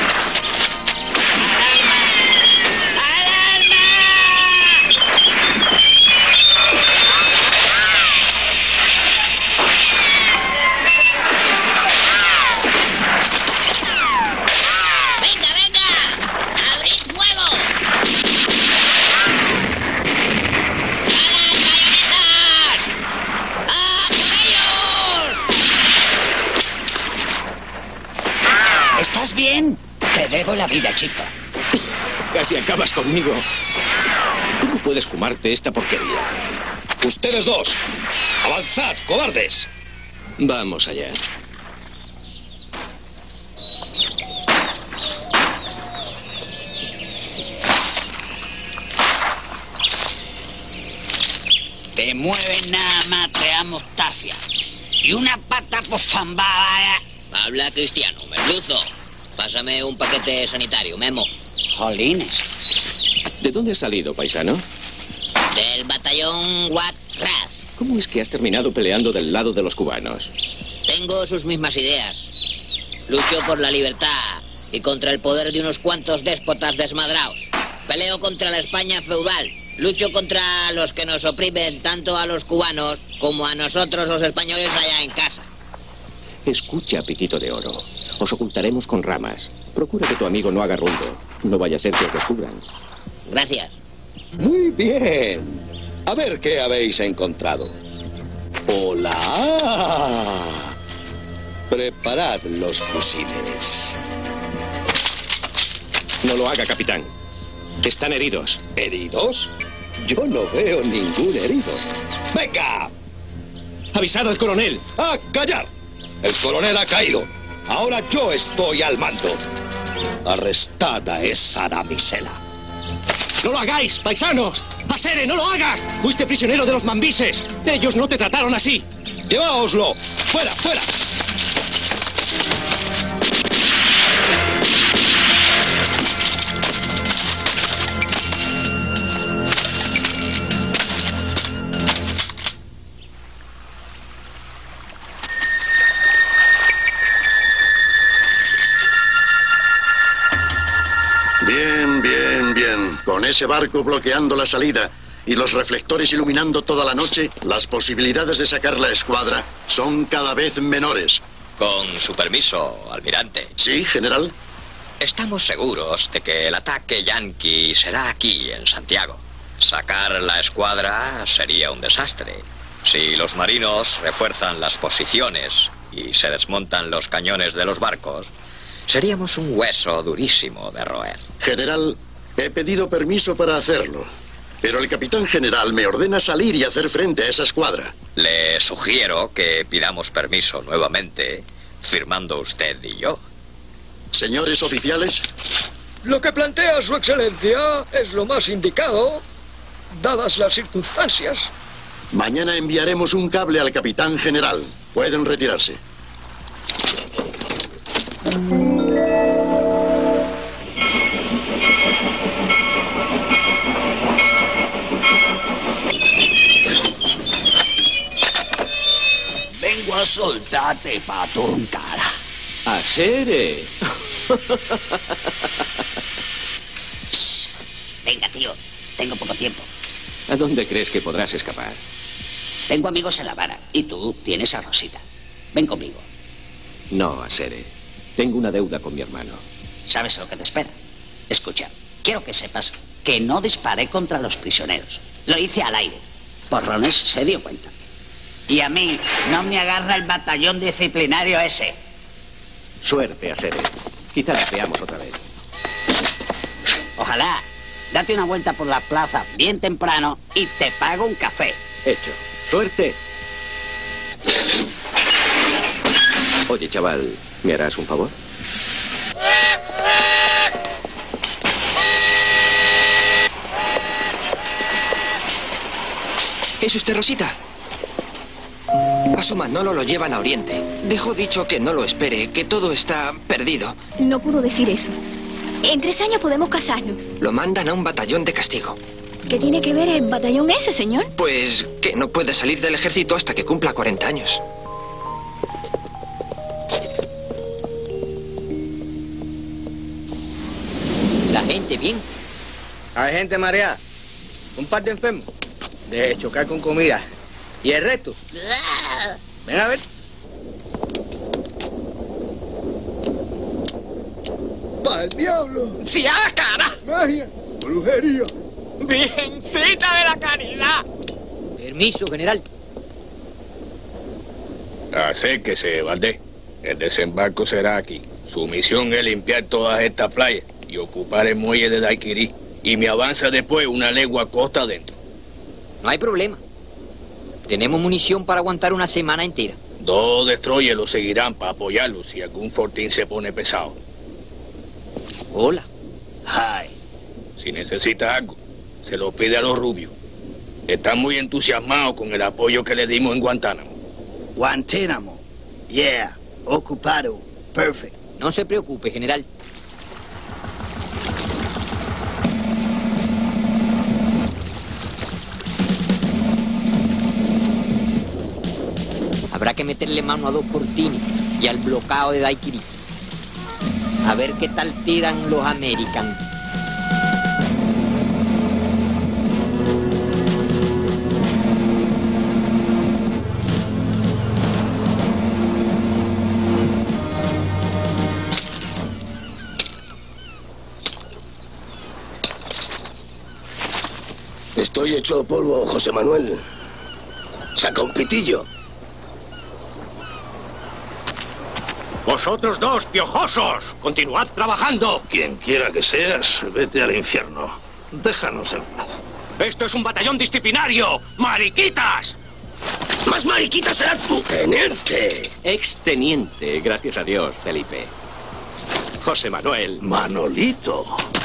¿Estás bien? Te debo la vida, chico. Casi acabas conmigo. ¿Cómo puedes fumarte esta porquería? Ustedes dos, avanzad, cobardes. Vamos allá. Te mueven nada más, te amo tafia. Y una pata por fambada. Habla cristiano, merluzo. Pásame un paquete sanitario, Memo. Jolines. ¿De dónde has salido, paisano? Del batallón Wat-Ras. ¿Cómo es que has terminado peleando del lado de los cubanos? Tengo sus mismas ideas. Lucho por la libertad y contra el poder de unos cuantos déspotas desmadraos. Peleo contra la España feudal. Lucho contra los que nos oprimen tanto a los cubanos como a nosotros los españoles allá en casa. Escucha, Piquito de Oro. Os ocultaremos con ramas. Procura que tu amigo no haga ruido. No vaya a ser que os descubran. Gracias. Muy bien. A ver qué habéis encontrado. ¡Hola! Preparad los fusiles. No lo haga, capitán. Están heridos. ¿Heridos? Yo no veo ningún herido. ¡Venga! ¡Avisad al coronel! ¡A callar! El coronel ha caído. Ahora yo estoy al mando. Arrestad a esa damisela. ¡No lo hagáis, paisanos! ¡Asere, no lo hagas! Fuiste prisionero de los mambises. Ellos no te trataron así. ¡Lleváoslo! ¡Fuera, fuera! Bien, bien, bien. Con ese barco bloqueando la salida y los reflectores iluminando toda la noche, las posibilidades de sacar la escuadra son cada vez menores. Con su permiso, almirante. Sí, general. Estamos seguros de que el ataque yanqui será aquí, en Santiago. Sacar la escuadra sería un desastre. Si los marinos refuerzan las posiciones y se desmontan los cañones de los barcos, seríamos un hueso durísimo de roer. General, he pedido permiso para hacerlo, pero el capitán general me ordena salir y hacer frente a esa escuadra. Le sugiero que pidamos permiso nuevamente, firmando usted y yo. Señores oficiales. Lo que plantea su excelencia es lo más indicado, dadas las circunstancias. Mañana enviaremos un cable al capitán general. Pueden retirarse. Vengo a soltarte pa' tu cara. ¡Acere! Venga, tío. Tengo poco tiempo. ¿A dónde crees que podrás escapar? Tengo amigos en La Habana y tú tienes a Rosita. Ven conmigo. No, Acere. Tengo una deuda con mi hermano. ¿Sabes lo que te espera? Escucha, quiero que sepas que no disparé contra los prisioneros. Lo hice al aire. Porrones se dio cuenta. Y a mí no me agarra el batallón disciplinario ese. Suerte, Acere. Quizá la veamos otra vez. Ojalá. Date una vuelta por la plaza bien temprano y te pago un café. Hecho. ¡Suerte! Oye, chaval, ¿me harás un favor? ¿Es usted Rosita? A su Manolo lo llevan a Oriente. Dejó dicho que no lo espere, que todo está perdido. No pudo decir eso. En 3 años podemos casarnos. Lo mandan a un batallón de castigo. ¿Qué tiene que ver el batallón ese, señor? Pues que no puede salir del ejército hasta que cumpla 40 años. La gente bien. Hay gente mareada. Un par de enfermos. De chocar con comida. ¿Y el resto? Ven a ver. ¡Pa'l diablo! ¡Sí a la cara! ¡Magia! ¡Brujería! ¡Virgencita de la Caridad! Permiso, general. Acérquese, Valdés. El desembarco será aquí. Su misión es limpiar todas estas playas y ocupar el muelle de Daiquiri. Y me avanza después una legua costa adentro. No hay problema. Tenemos munición para aguantar una semana entera. 2 destroyers lo seguirán para apoyarlo si algún fortín se pone pesado. Hola. Ay. Si necesita algo, se lo pide a los rubios. Están muy entusiasmados con el apoyo que le dimos en Guantánamo. Guantánamo. Yeah. Ocupado. Perfect. No se preocupe, general. Habrá que meterle mano a 2 fortines y al bloqueo de Daiquiri. A ver qué tal tiran los americanos. Estoy hecho polvo, José Manuel. Saca un pitillo. Vosotros 2, piojosos, continuad trabajando. Quien quiera que seas, vete al infierno. Déjanos en paz. Esto es un batallón disciplinario. ¡Mariquitas! ¡Más mariquitas será tu teniente! Exteniente, gracias a Dios, Felipe. José Manuel. Manolito.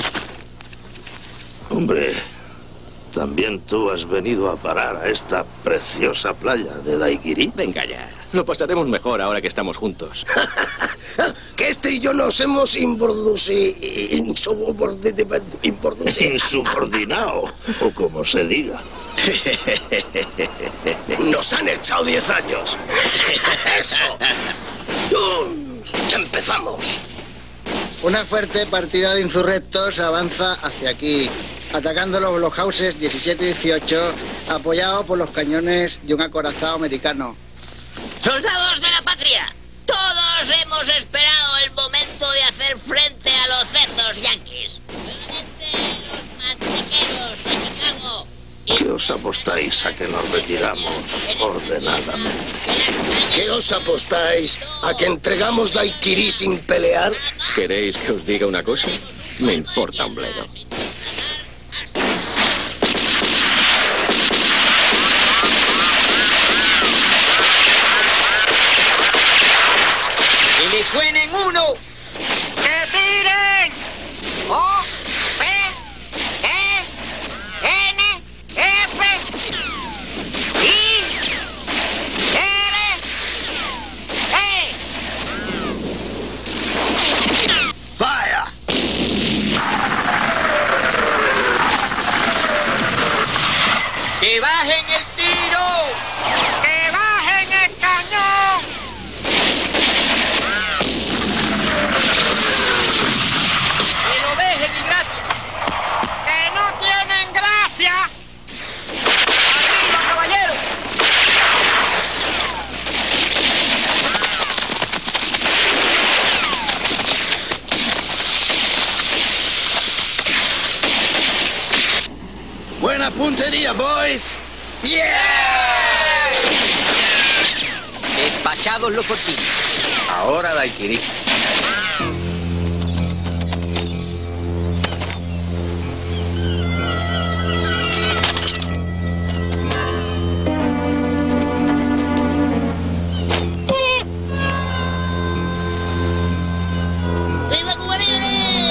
Hombre, también tú has venido a parar a esta preciosa playa de Daiquiri. Venga ya. Lo pasaremos mejor ahora que estamos juntos. Que este y yo nos hemos insubordinado, o como se diga. Nos han echado 10 años. ¡Eso! ¡Empezamos! Una fuerte partida de insurrectos avanza hacia aquí, atacando los blockhouses 17 y 18, apoyado por los cañones de un acorazado americano. ¡Soldados de la patria! Todos hemos esperado el momento de hacer frente a los cerdos yanquis. Nuevamente los mantequeros de Chicago. ¿Qué os apostáis a que nos retiramos ordenadamente? ¿Qué os apostáis? ¿A que entregamos Daiquiri sin pelear? ¿Queréis que os diga una cosa? Me importa un bledo. ¡Que le suenen uno! ¡Que tiren! O, P, E, N, F, I, R, E. ¡Fire! ¡Que bajen el tiro! ¡Que bajen el cañón! ¡Que lo dejen y gracias! ¡Que no tienen gracia! ¡Arriba, caballero! Buena puntería, boys. Despachados los fortines. Ahora Daiquiri. ¡Viva Cuba Libre!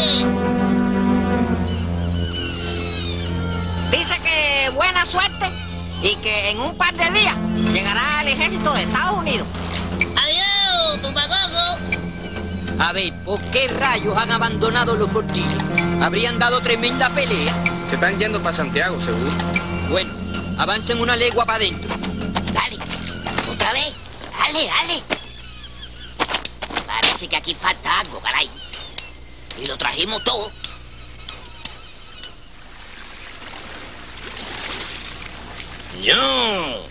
Dice que buena suerte y que en un par de días llegará el ejército de Estados Unidos. ¡Adiós, tumbacoco! A ver, ¿por qué rayos han abandonado los fortines? Habrían dado tremenda pelea. Se están yendo para Santiago, seguro. Bueno, avancen una legua para adentro. Dale, otra vez. Dale, dale. Parece que aquí falta algo, caray. Y lo trajimos todo. ¡No!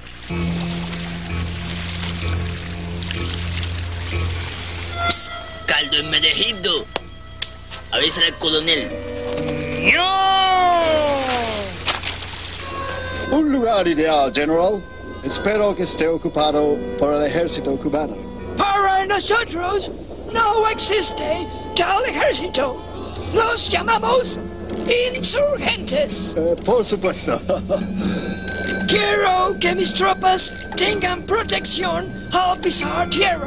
Psst, caldo enmedejito. Avísale al coronel. Un lugar ideal, General. Espero que esté ocupado por el ejército cubano. Para nosotros no existe tal ejército. Los llamamos insurgentes. Por supuesto. Quiero que mis tropas tengan protección al pisar tierra.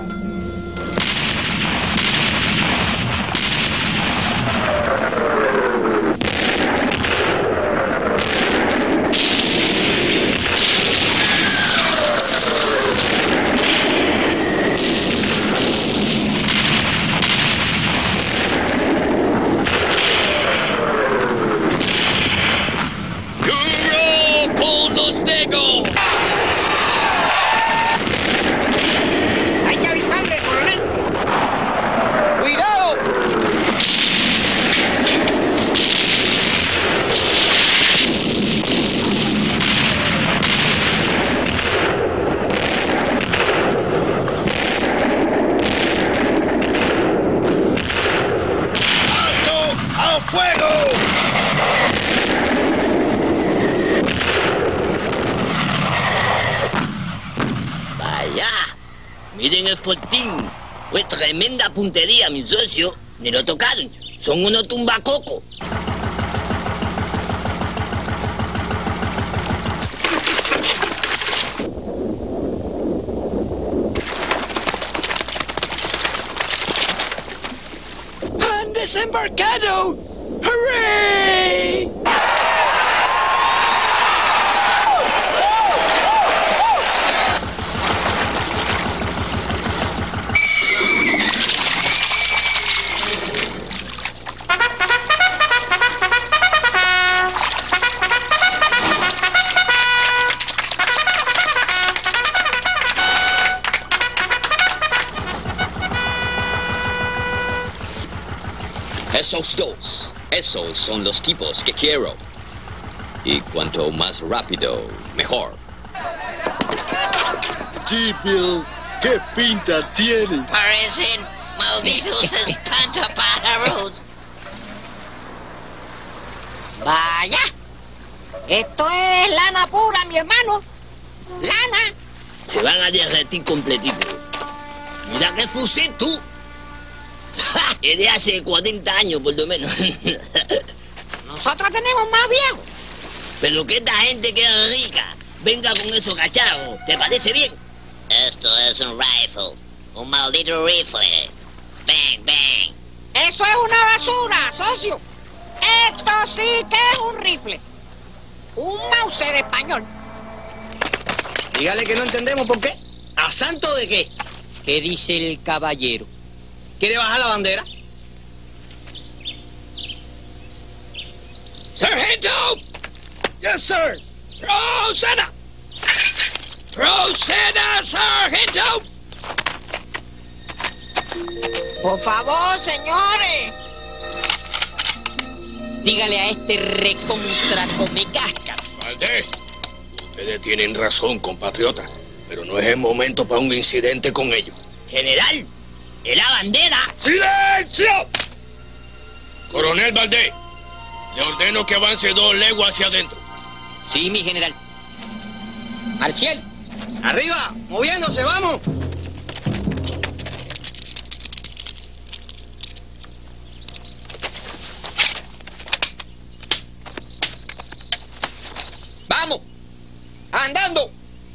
¡Duro con los Dego! ¡Hay que avistarle, coronel! ¡Cuidado! ¡Alto al fuego! Vaya, miren el fortín. Fue tremenda puntería, mi socio. Ni lo tocaron. Son unos tumbacocos. ¡Han desembarcado! ¡Hooray! Esos dos, esos son los tipos que quiero. Y cuanto más rápido, mejor. Bill, ¿qué pinta tiene? Parecen malditos espantapájaros. Vaya, Esto es lana pura, mi hermano. Lana. Se van a derretir completito. Mira qué fusil, tú. ¡Ja! Es de hace 40 años, por lo menos. Nosotros tenemos más viejo. Pero que esta gente que es rica venga con esos cacharros, ¿te parece bien? Esto es un rifle. Un maldito rifle. Bang, bang. Eso es una basura, socio. Esto sí que es un rifle. Un Mauser español. Dígale que no entendemos por qué. ¿A santo de qué? ¿Qué dice el caballero? ¿Quiere bajar la bandera? ¡Sargento! Yes, sir. ¡Proceda! ¡Proceda, sargento! Por favor, señores. Dígale a este recontra comecasca. Valdés, ustedes tienen razón, compatriota, pero no es el momento para un incidente con ellos. General, ¿es la bandera? ¡Silencio! Coronel Valdés, le ordeno que avance 2 leguas hacia adentro. Sí, mi general. Marcial. ¡Arriba! ¡Moviéndose, vamos! ¡Vamos! ¡Andando!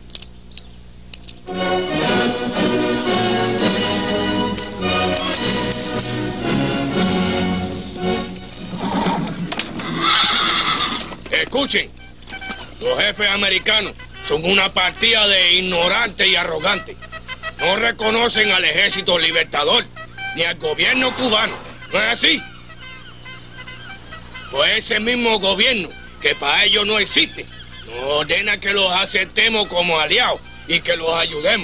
Escuchen, los jefes americanos son una partida de ignorantes y arrogantes. No reconocen al ejército libertador ni al gobierno cubano. ¿No es así? Pues ese mismo gobierno, que para ellos no existe, nos ordena que los aceptemos como aliados y que los ayudemos.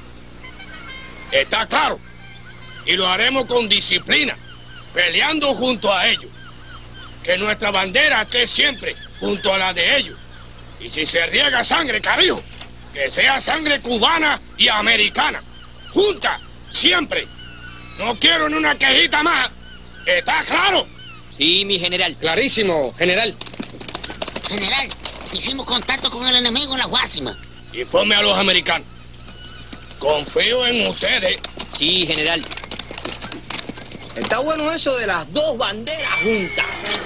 Está claro. Y lo haremos con disciplina, peleando junto a ellos. Que nuestra bandera esté siempre junto a la de ellos. Y si se riega sangre, cariño, que sea sangre cubana y americana. Junta, siempre. No quiero ni una quejita más. ¿Está claro? Sí, mi general. Clarísimo, general. General, hicimos contacto con el enemigo en la Guásima. Informe a los americanos. Confío en ustedes. Sí, general. Está bueno eso de las 2 banderas juntas.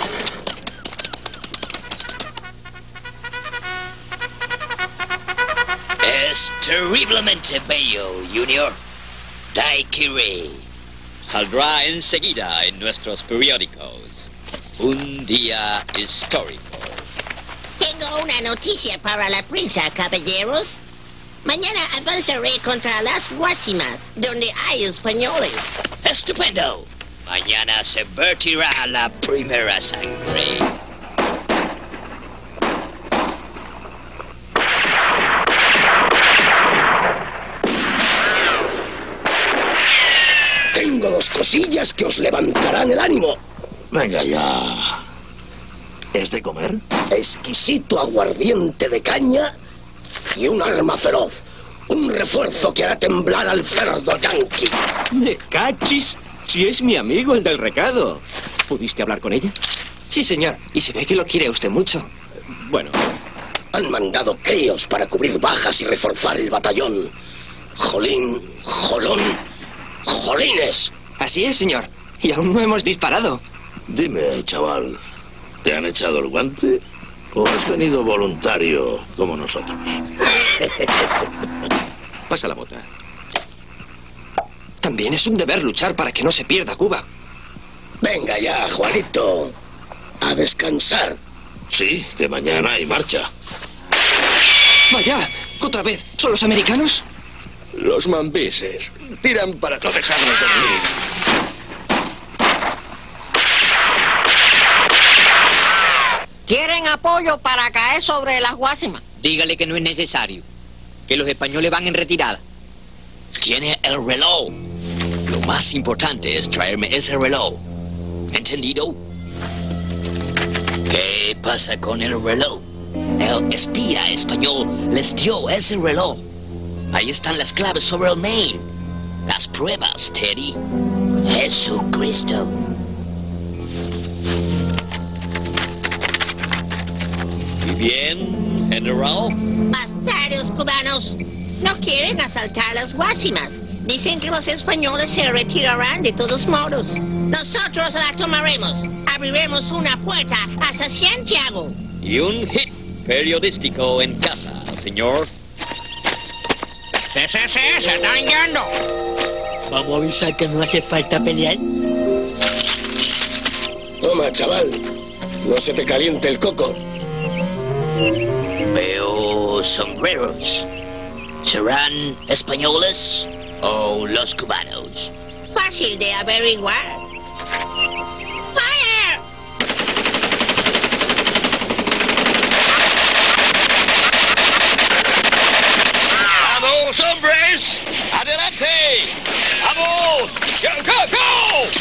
Es terriblemente bello, Junior. Daiquiri. Saldrá enseguida en nuestros periódicos. Un día histórico. Tengo una noticia para la prensa, caballeros. Mañana avanzaré contra las Guásimas, donde hay españoles. ¡Estupendo! Mañana se vertirá la primera sangre. Tengo 2 cosillas que os levantarán el ánimo. Venga ya. ¿Es de comer? Exquisito aguardiente de caña y un arma feroz. Un refuerzo que hará temblar al cerdo yanqui. ¡Me cachis! Si es mi amigo, el del recado. ¿Pudiste hablar con ella? Sí, señor. Y se ve que lo quiere usted mucho. Bueno. Han mandado críos para cubrir bajas y reforzar el batallón. Jolín, jolón, jolines. Así es, señor. Y aún no hemos disparado. Dime, chaval, ¿te han echado el guante o has venido voluntario como nosotros? Pasa la bota. También es un deber luchar para que no se pierda Cuba. Venga ya, Juanito. A descansar. Sí, que mañana hay marcha. Vaya, otra vez. ¿Son los americanos? Los mambises tiran para no dejarnos dormir. Quieren apoyo para caer sobre las Guásimas. Dígale que no es necesario. Que los españoles van en retirada. Tiene el reloj. Lo más importante es traerme ese reloj. ¿Entendido? ¿Qué pasa con el reloj? El espía español les dio ese reloj. Ahí están las claves sobre el mail. Las pruebas, Teddy. Jesucristo. Bien, general. Bastardos cubanos. No quieren asaltar las Guasimas. Dicen que los españoles se retirarán de todos modos. Nosotros la tomaremos. Abriremos una puerta hacia Santiago. Y un hit periodístico en casa, señor. Sí, se están yendo. Vamos a avisar que no hace falta pelear. Toma, chaval. No se te caliente el coco. Veo sombreros. ¿Serán españoles o los cubanos? Fácil de averiguar. ¡Fire! ¡Vamos, hombres! ¡Adelante! ¡Vamos! ¡Go, go, go!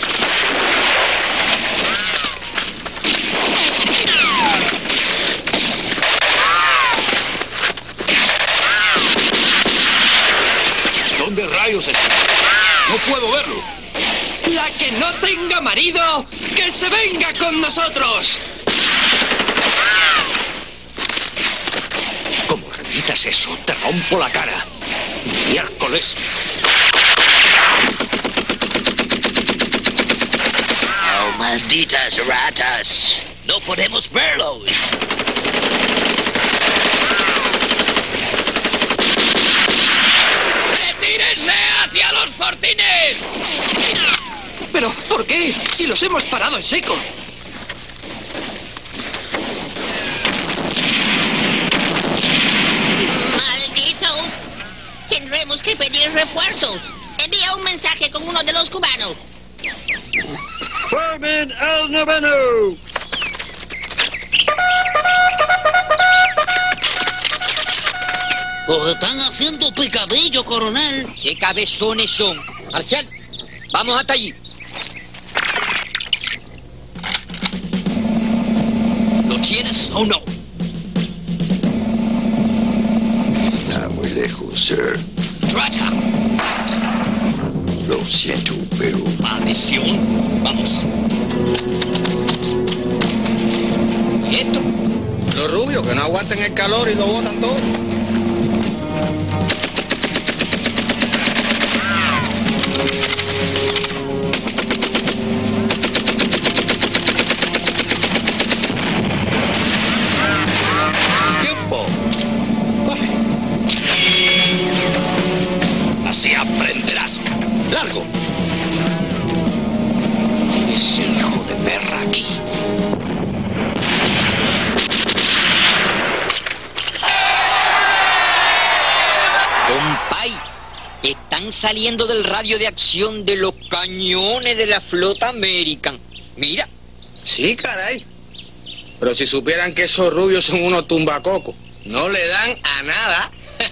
¿Dónde rayos está? No puedo verlo. La que no tenga marido, que se venga con nosotros. Como repitas eso, te rompo la cara. Miércoles. ¡Oh, malditas ratas! ¡No podemos verlos! ¡Retírense hacia los fortines! ¿Pero por qué? Si los hemos parado en seco. ¡Malditos! Tendremos que pedir refuerzos. Envía un mensaje con uno de los cubanos. ¡Formen el noveno! Os están haciendo picadillo, coronel. ¿Qué cabezones son? Marcial, vamos hasta allí. ¿Lo tienes o no? Está muy lejos, sir. ¡Trata! Lo siento, pero... ¡Maldición! Vamos. ¿Y esto? Los rubios que no aguantan el calor y lo botan todo. ¡Tiempo! ¡Baje! Así aprenderás. ¡Largo! Ese hijo de perra aquí. Compay, están saliendo del radio de acción de los cañones de la flota American. Mira. Sí, caray. Pero si supieran que esos rubios son unos tumbacocos, no le dan a nada.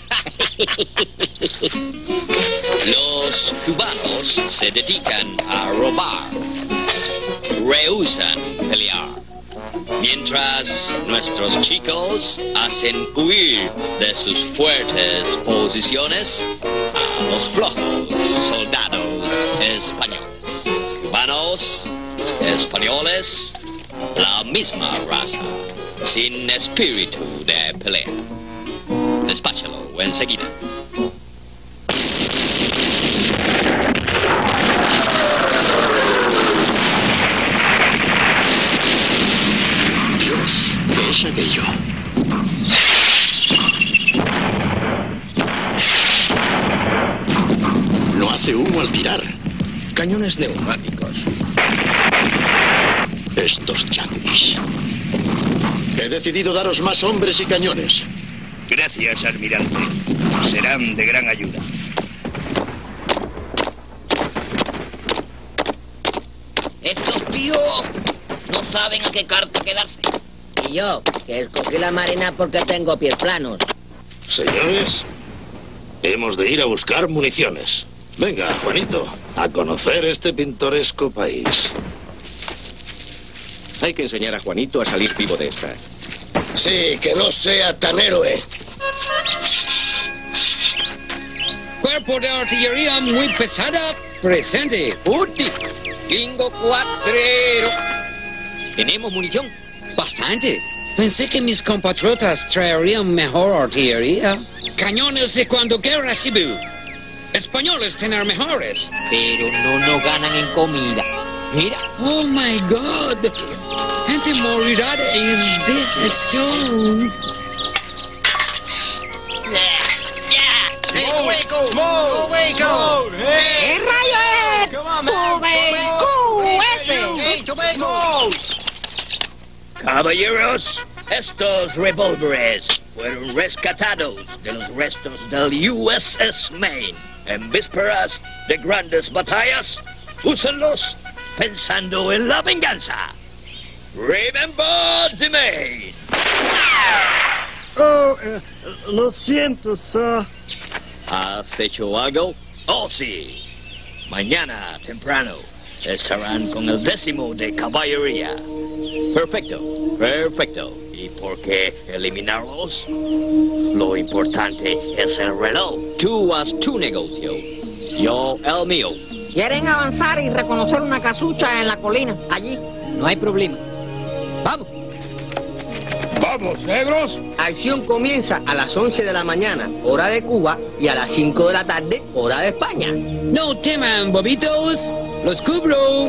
Los cubanos se dedican a robar. Rehusan pelear. Mientras nuestros chicos hacen huir de sus fuertes posiciones a los flojos soldados españoles. Cubanos, españoles, la misma raza, sin espíritu de pelea. Despáchalo enseguida. Dios, ¿qué es aquello? No hace humo al tirar. Cañones neumáticos. Estos yanquis. He decidido daros más hombres y cañones. Gracias, almirante. Serán de gran ayuda. Estos tíos no saben a qué carta quedarse. Y yo, que escogí la marina porque tengo pies planos. Señores, hemos de ir a buscar municiones. Venga, Juanito, a conocer este pintoresco país. Hay que enseñar a Juanito a salir vivo de esta. Sí, que no sea tan héroe. Cuerpo de artillería muy pesada, presente. ¡Uti! Bingo cuatrero. ¿Tenemos munición? Bastante. Pensé que mis compatriotas traerían mejor artillería. Cañones de cuando guerra civil. Españoles tener mejores. Pero no nos ganan en comida. Mira. Oh my God. Gente morirá de indigestión. ¿Qué rayo es? Caballeros, estos revólveres fueron rescatados de los restos del USS Maine. En vísperas de grandes batallas, úsenlos pensando en la venganza. Remember the Maine. Oh, lo siento, sir. ¿Has hecho algo? Oh, sí. Mañana temprano estarán con el 10º de caballería. Perfecto, perfecto. ¿Y por qué eliminarlos? Lo importante es el reloj. Tú haz tu negocio, yo el mío. Quieren avanzar y reconocer una casucha en la colina, allí. No hay problema. Vamos. ¡Vamos, negros! Acción comienza a las 11 de la mañana, hora de Cuba, y a las 5 de la tarde, hora de España. No teman, bobitos. Los cubro.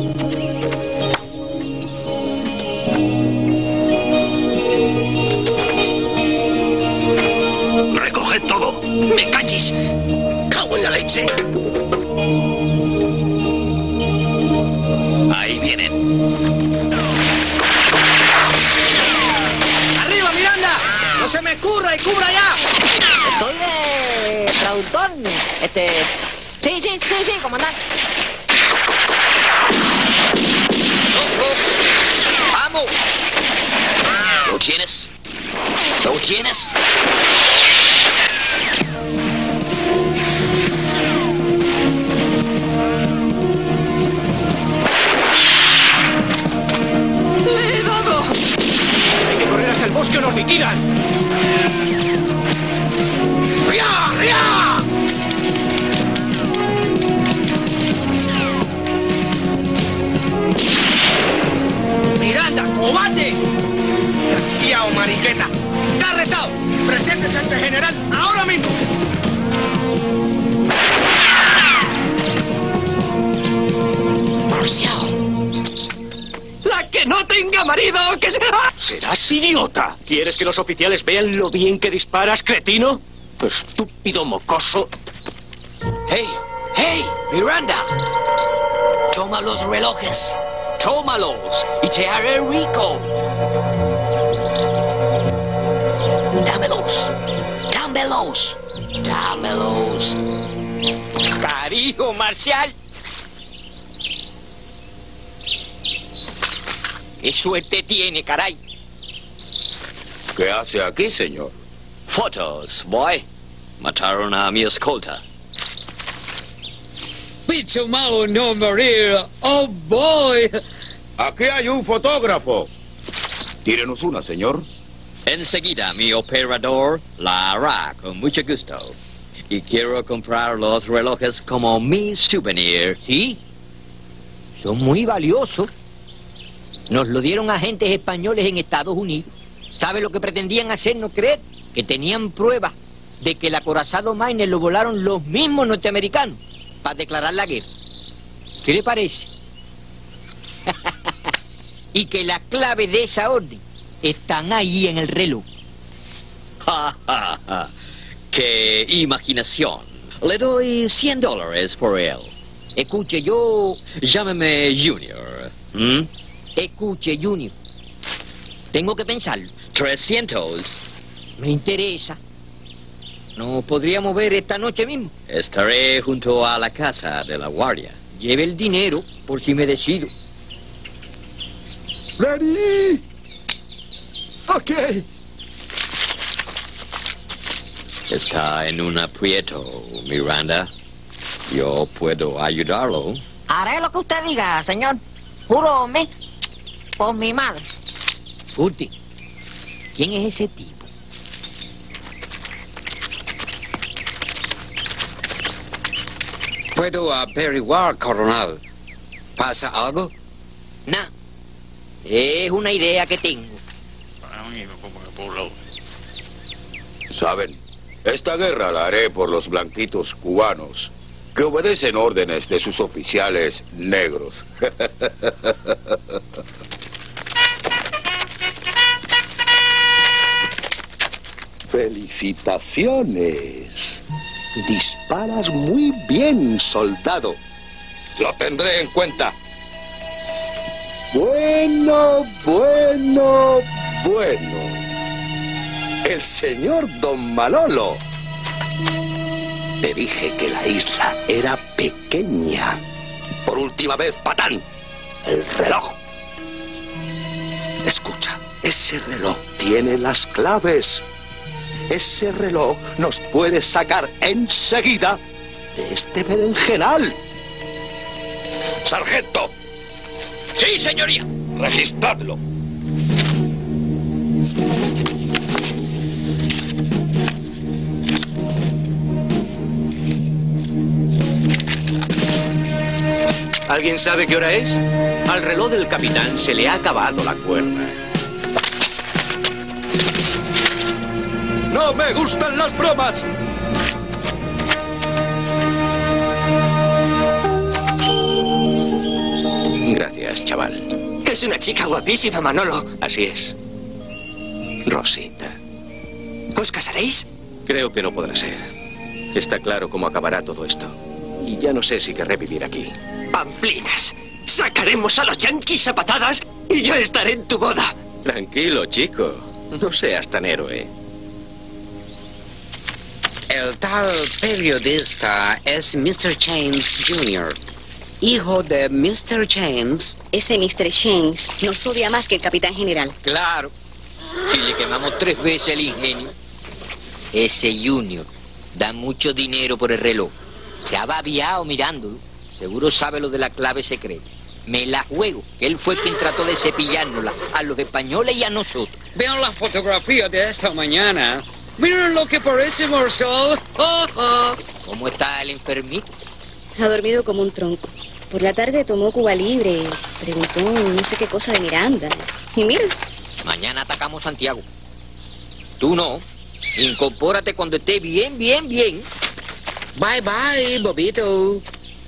¡Recoged todo! ¡Me cachis! ¡Cago en la leche! Ahí vienen. ¡Arriba, Miranda! ¡No se me escurra y cubra ya! Estoy de traductor. Sí, comandante. ¡Vamos! ¿Lo tienes? ¿Lo tienes? ¡Le he dado! Hay que correr hasta el bosque o nos liquidan. ¡Ria! ¡Ria! ¡Miranda, combate! ¡Desgraciado, mariqueta! ¡Está arrestado! ¡Preséntese ante el general ahora mismo! ¡Marcial! ¡La que no tenga marido! ¡Que se... ¡Ah! Serás idiota. ¿Quieres que los oficiales vean lo bien que disparas, cretino? Estúpido mocoso. ¡Hey! ¡Hey! ¡Miranda! Toma los relojes. Tómalos y te haré rico. Dámelos. Dámelos. Dámelos. Cariño, Marcial. ¡Qué suerte tiene, caray! ¿Qué hace aquí, señor? Fotos, boy. Mataron a mi escolta. Bicho malo no morir. Oh, boy. Aquí hay un fotógrafo. Tírenos una, señor. Enseguida mi operador la hará con mucho gusto. Y quiero comprar los relojes como mi souvenir. Sí. Son muy valiosos. Nos lo dieron agentes españoles en Estados Unidos. ¿Sabe lo que pretendían hacernos creer? Que tenían pruebas de que el acorazado Maine lo volaron los mismos norteamericanos para declarar la guerra. ¿Qué le parece? Y que las claves de esa orden están ahí en el reloj. ¡Ja, ja, ja! ¡Qué imaginación! Le doy $100 por él. Escuche, yo... Llámeme Junior. ¿Mm? Escuche, Junior. Tengo que pensarlo. 300. Me interesa. ¿Nos podríamos ver esta noche mismo? Estaré junto a la casa de la guardia. Lleve el dinero por si me decido. Ready. Ok. Está en un aprieto, Miranda. Yo puedo ayudarlo. Haré lo que usted diga, señor. Juro, por mi madre. Curti, ¿quién es ese tipo? ¿Puedo averiguar, coronel? ¿Pasa algo? Nah. Es una idea que tengo. Saben, esta guerra la haré por los blanquitos cubanos, que obedecen órdenes de sus oficiales negros. Felicitaciones. Disparas muy bien, soldado. Lo tendré en cuenta. Bueno. El señor Don Manolo. Te dije que la isla era pequeña. Por última vez, patán. El reloj. Escucha, ese reloj tiene las claves. Ese reloj nos puede sacar enseguida de este berenjenal. ¡Sargento! Sí, señoría. Registradlo. ¿Alguien sabe qué hora es? Al reloj del capitán se le ha acabado la cuerda. ¡No me gustan las bromas! Gracias, chaval. Es una chica guapísima, Manolo. Así es. Rosita. ¿Os casaréis? Creo que no podrá ser. Está claro cómo acabará todo esto. Y ya no sé si querré vivir aquí. Pamplinas. Sacaremos a los yanquis a patadas y yo estaré en tu boda. Tranquilo, chico. No seas tan héroe. El tal periodista es Mr. Chains Jr., hijo de Mr. Chains. Ese Mr. Chains nos odia más que el capitán general. Claro. Si le quemamos 3 veces el ingenio. Ese Junior da mucho dinero por el reloj. Se ha babiado mirándolo. Seguro sabe lo de la clave secreta. Me la juego, que él fue quien trató de cepillárnosla a los españoles y a nosotros. Vean la fotografía de esta mañana. Miren lo que parece, Marcel. Oh, oh. ¿Cómo está el enfermito? Ha dormido como un tronco. Por la tarde tomó Cuba Libre. Preguntó no sé qué cosa de Miranda. Y mira. Mañana atacamos Santiago. Tú no. Incorpórate cuando esté bien. Bye, bye, Bobito.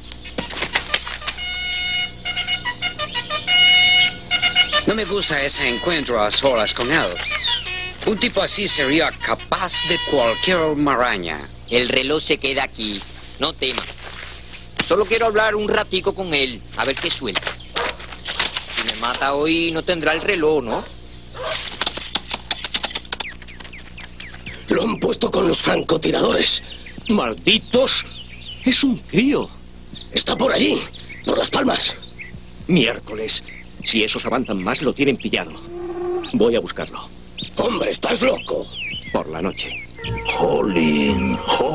No me gusta ese encuentro a solas con él. Un tipo así sería capaz de cualquier maraña. El reloj se queda aquí. No temas. Solo quiero hablar un ratico con él, a ver qué suelta. Si me mata hoy, no tendrá el reloj, ¿no? Lo han puesto con los francotiradores. ¡Malditos! Es un crío. Está por ahí, por las palmas. Miércoles. Si esos avanzan más, lo tienen pillado. Voy a buscarlo. Hombre, estás loco. Por la noche. Jolines.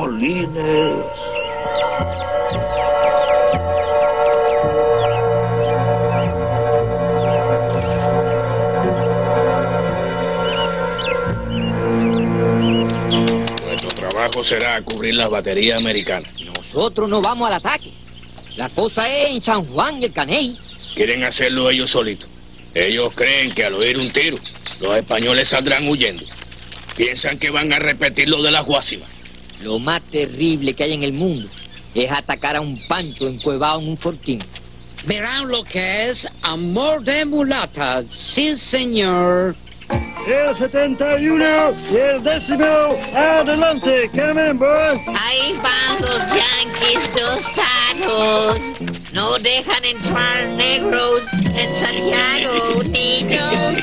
Nuestro trabajo será cubrir las baterías americanas. Nosotros no vamos al ataque. La cosa es en San Juan y el Caney. Quieren hacerlo ellos solitos. Ellos creen que al oír un tiro, los españoles saldrán huyendo. Piensan que van a repetir lo de las Guásimas. Lo más terrible que hay en el mundo es atacar a un pancho encuevado en un fortín. Verán lo que es amor de mulatas. Sí, señor. El 71 y el 10º, adelante, come on, boy. Ahí van los yanquis tostados. No dejan entrar negros en Santiago, niños.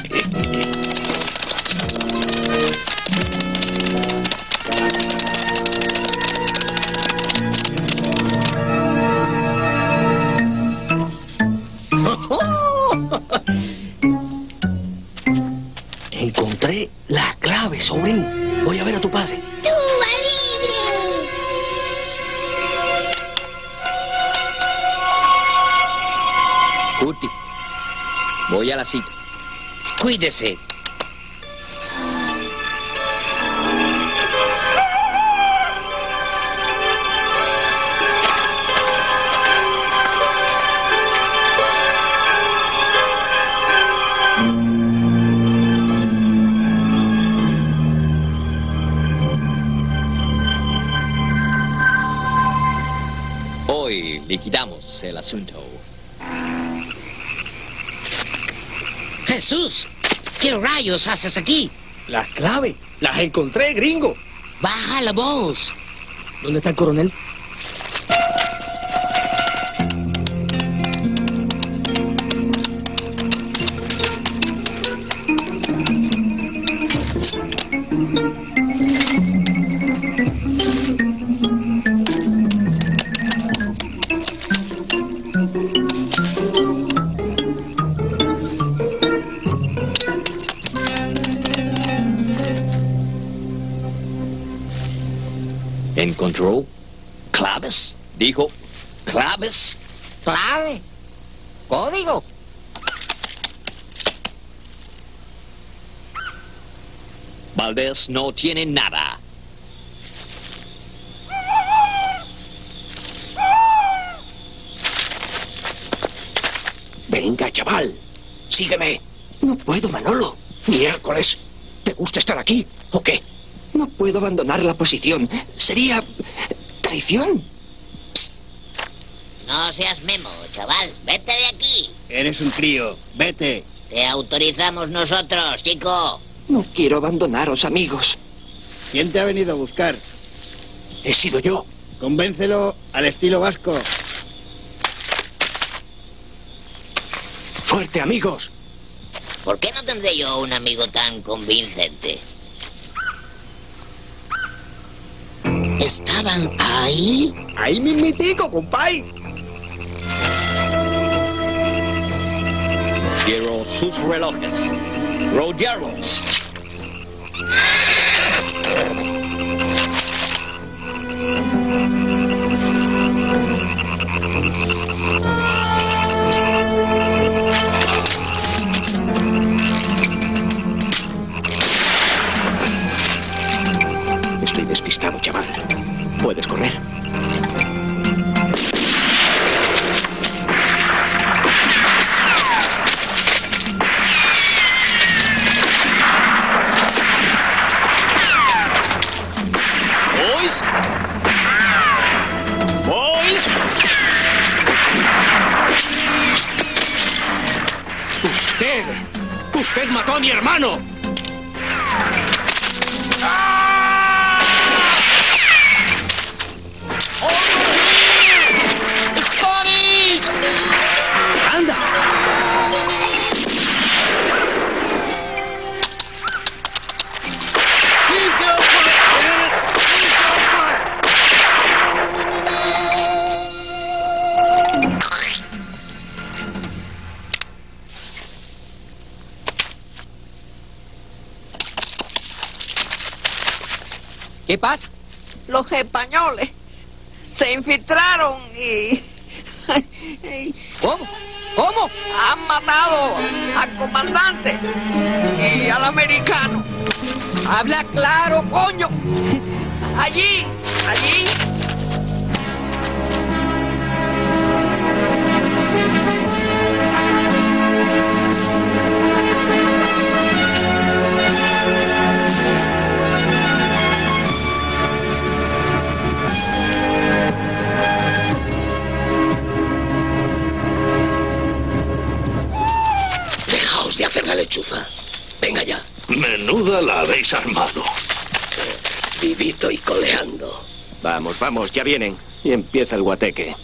Encontré la clave, sobrín. Voy a ver a tu padre. ¡Cuba libre! Curti, voy a la cita. Cuídese. liquidamos el asunto. Jesús, ¿qué rayos haces aquí? Las claves, las encontré, gringo. Baja la voz. ¿Dónde está el coronel? ¿Encontró claves? Dijo, claves. Clave. Código. Valdés no tiene nada. Venga, chaval. Sígueme. No puedo, Manolo. Miércoles. ¿Te gusta estar aquí o qué? No puedo abandonar la posición. Sería traición. No seas memo, chaval. Vete de aquí. Eres un crío. Vete. Te autorizamos nosotros, chico. No quiero abandonaros, amigos. ¿Quién te ha venido a buscar? He sido yo. Convéncelo al estilo vasco. Suerte, amigos. ¿Por qué no tendré yo un amigo tan convincente? ¿Estaban ahí? Ahí mismitico, compay. Quiero sus relojes. Rodearlos. Estoy despistado, chaval. Puedes correr. ¡Usted mató a mi hermano! ¡Anda! ¿Qué pasa? Los españoles se infiltraron y... ¿Cómo? ¿Cómo? Han matado al comandante y al americano. ¡Habla claro, coño! Allí. Dejaos de hacer la lechuza. Venga ya. Menuda la habéis armado. Vivito y coleando. Vamos, vamos, ya vienen. Y empieza el guateque.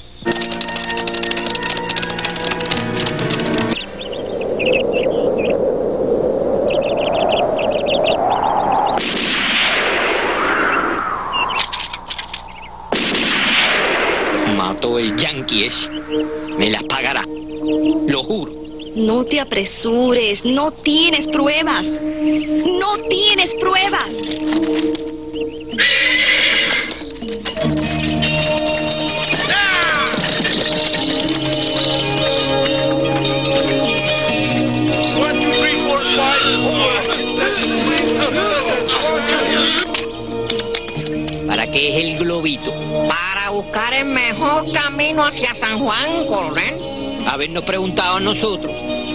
Mató el yankee ese. Me las pagará. Lo juro. No te apresures, no tienes pruebas. No tienes pruebas. ¿Para qué es el globito? Para buscar el mejor camino hacia San Juan, coronel. Habernos preguntado a nosotros.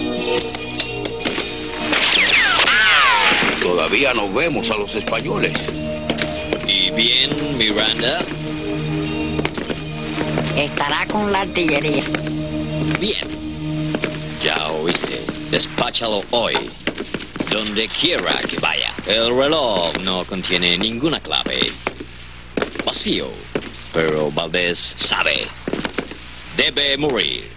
Todavía no vemos a los españoles. ¿Y bien, Miranda? estará con la artillería. Bien. Ya oíste. Despáchalo hoy. Donde quiera que vaya. El reloj no contiene ninguna clave. Vacío. Pero Valdés sabe. Debe morir.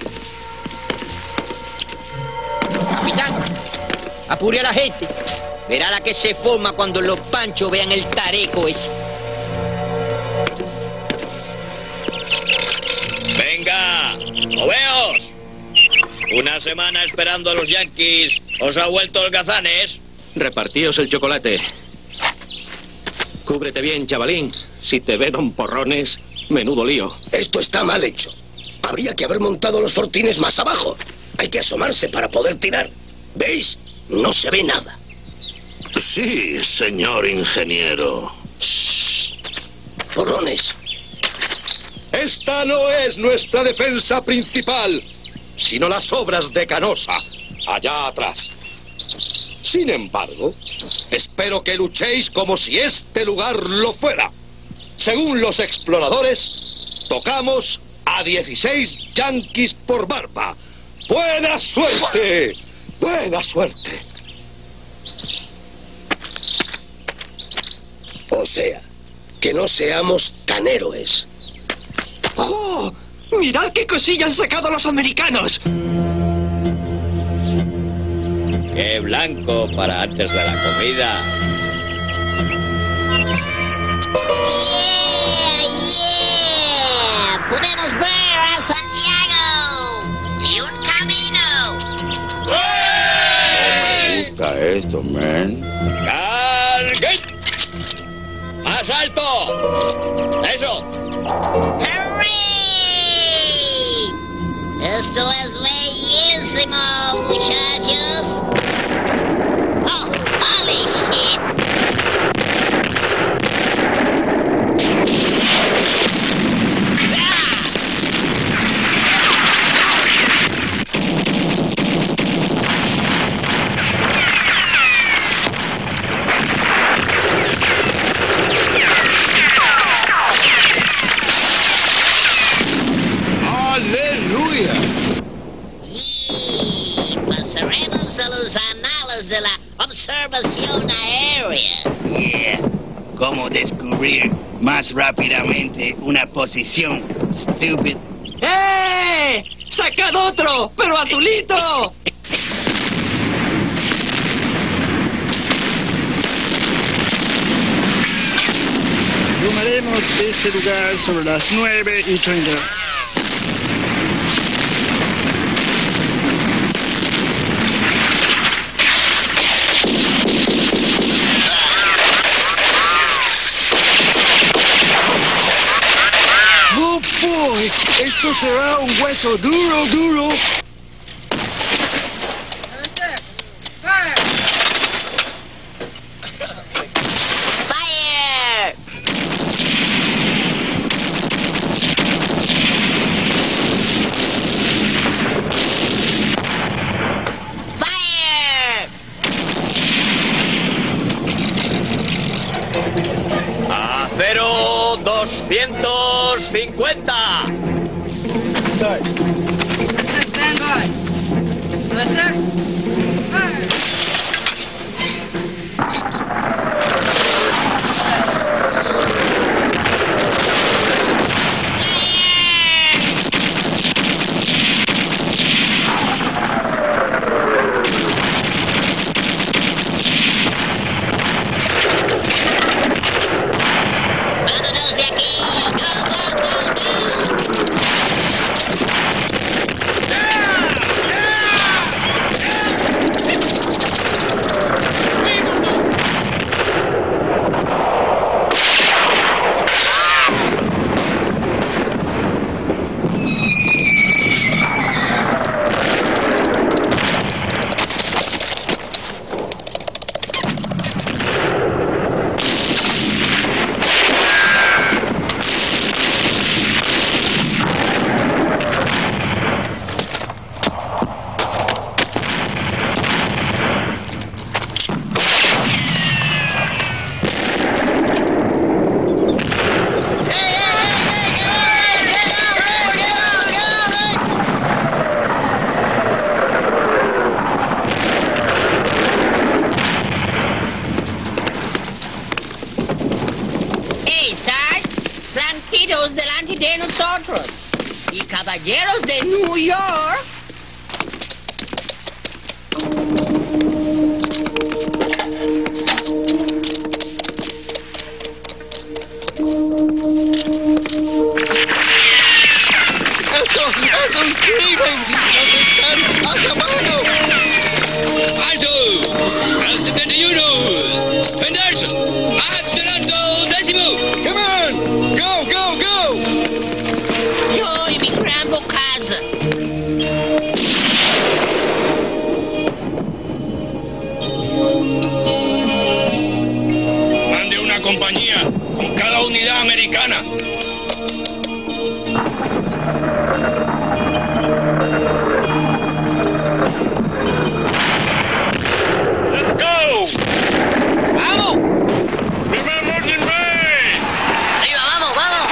Capitán, apure a la gente. Verá la que se forma cuando los panchos vean el tareco ese. ¡Venga! ¡Oveos! Una semana esperando a los yanquis. ¿Os ha vuelto holgazanes? Repartíos el chocolate. Cúbrete bien, chavalín. Si te ve don Porrones, menudo lío. Esto está mal hecho. Habría que haber montado los fortines más abajo. Hay que asomarse para poder tirar. ¿Veis? No se ve nada. Sí, señor ingeniero. Shh. Porrones. Esta no es nuestra defensa principal, sino las obras de Canosa, allá atrás. Sin embargo, espero que luchéis como si este lugar lo fuera. Según los exploradores, tocamos a 16 yanquis por barba. ¡Buena suerte! ¡Buena suerte! O sea, que no seamos tan héroes. ¡Oh! ¡Mirad qué cosilla han sacado los americanos! ¡Qué blanco para antes de la comida! ¡Yeah! ¡Podemos ver a Santiago! ¡Y un camino! Me gusta esto, man. ¡Carguen! ¡Más alto! ¡Eso! ¡Hurray! ¡Esto es bellísimo, muchachos! ¡Oh, holy shit! ¡Aleluya! Y pasaremos a los anales de la observación aérea. Yeah. Cómo descubrir más rápidamente una posición. Stupid. ¡Eh! ¡Sacad otro! ¡Pero azulito! Tomaremos este lugar sobre las 9:30. ¡Oh, boy! Esto será un hueso duro, duro. ¡Fire! ¡Fire! ¡Acero 250! Stand by. Listen. Fire. ¡Vámonos de aquí! ¡Go, go, go, go! Caballeros de New York. ¡Eso es un crimen! ¡Nos están acabando! ¡Alto! ¡Al 71! ¡Henderson! ¡Adelante! ¡Décimo! ¡Come on! ¡Go, go, go! Yo y mi gran bocaza. Mande una compañía con cada unidad americana. Let's go! ¡Vamos! Remember the man! ¡Arriba, vamos, vamos!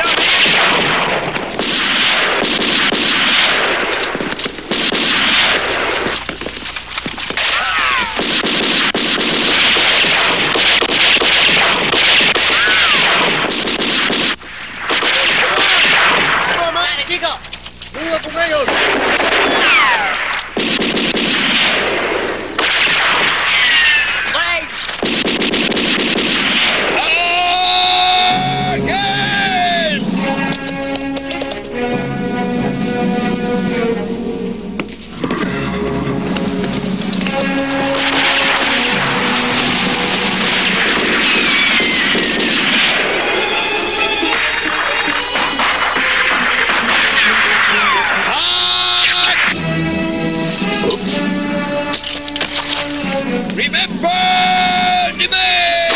¡Dale, chicos! ¡Cuidado con ellos! Remember the man!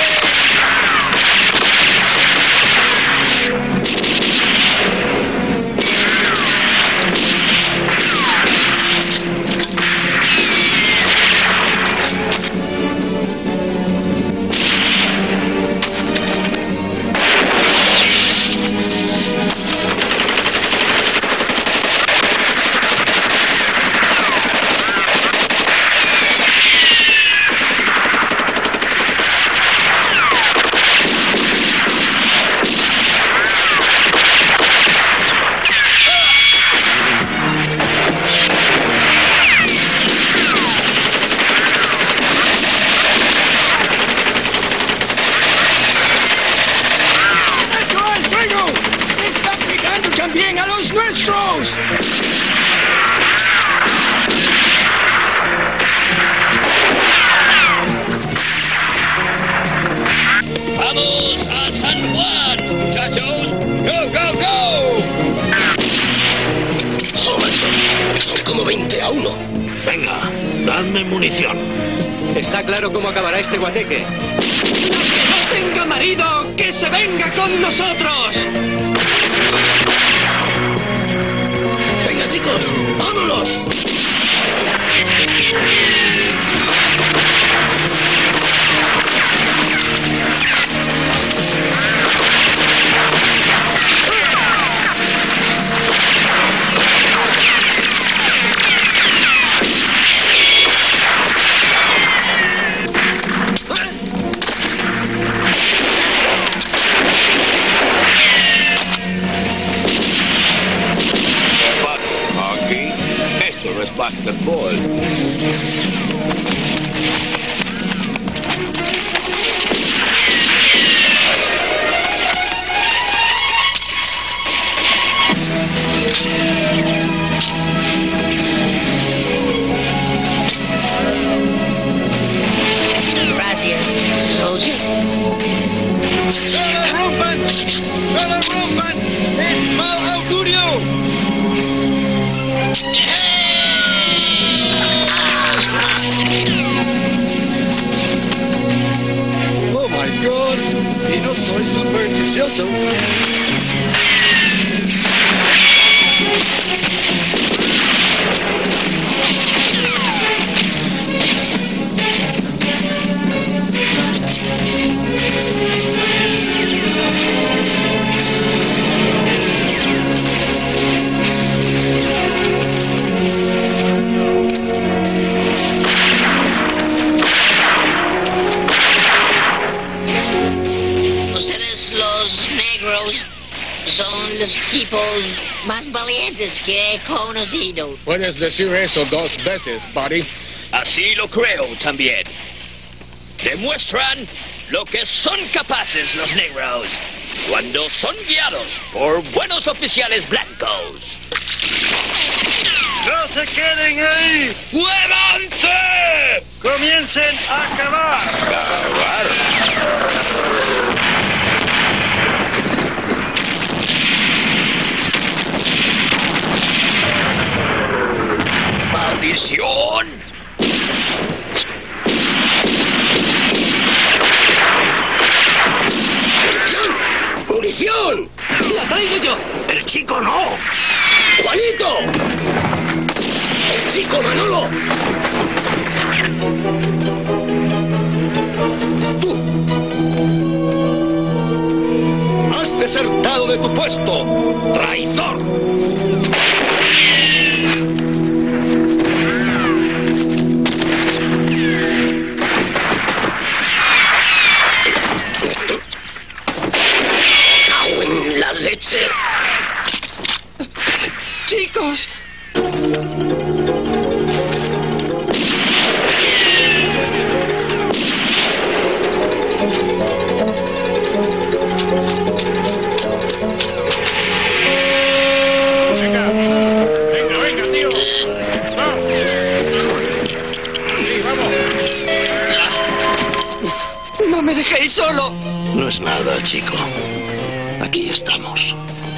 ¡Alto al fuego! ¡Está pegando también a los nuestros! ¡Vamos a San Juan, muchachos! ¡Go, go, go! ¡Jo, macho! Son como 20 a 1. Venga, dadme munición. Está claro cómo acabará este guateque. ¡Que no tenga marido, que se venga con nosotros! Venga, chicos, vámonos. Aquí, esto no es basketball. Gracias, socio. ¡No lo rompan! ¡No lo rompan! ¡Es mal augurio! más valientes que he conocido. Puedes decir eso 2 veces, buddy. Así lo creo también. Demuestran lo que son capaces los negros cuando son guiados por buenos oficiales blancos. ¡No se queden ahí! ¡Muévanse! ¡Comiencen a cavar! ¡Cavar! ¡Maldición! ¡Munición! ¡La traigo yo! ¡El chico no! ¡Juanito! ¡El chico Manolo! ¡Tú! ¡Has desertado de tu puesto, traidor! ¡Cago en la leche! ¡Chicos! Venga, tío. Vamos. Sí, vamos. ¡No me dejéis solo! No es nada, chico. Aquí estamos.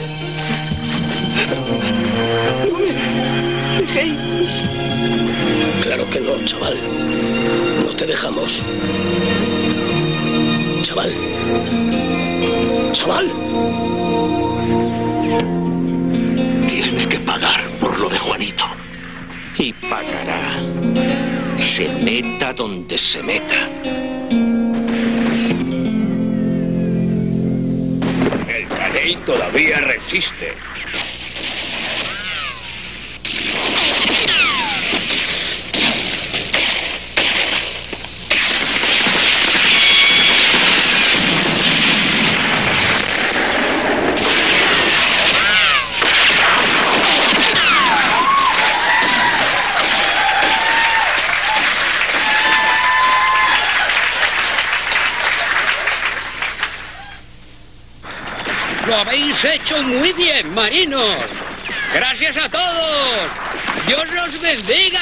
¡No me dejéis! Claro que no, chaval. No te dejamos. Chaval. Chaval. Tiene que pagar por lo de Juanito. Y pagará. Se meta donde se meta. El Caney todavía resiste. Lo habéis hecho muy bien, marinos. Gracias a todos. Dios los bendiga.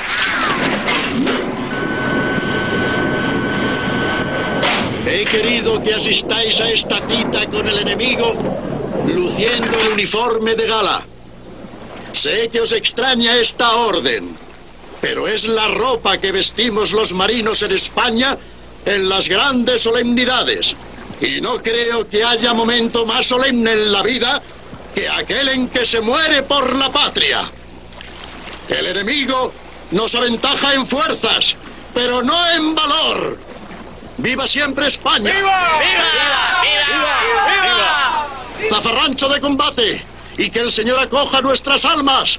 He querido que asistáis a esta cita con el enemigo luciendo el uniforme de gala. Sé que os extraña esta orden, pero es la ropa que vestimos los marinos en España en las grandes solemnidades. Y no creo que haya momento más solemne en la vida que aquel en que se muere por la patria. El enemigo nos aventaja en fuerzas, pero no en valor. ¡Viva siempre España! ¡Viva! ¡Viva! ¡Viva! ¡Viva! ¡Zafarrancho de combate! ¡Y que el Señor acoja nuestras almas!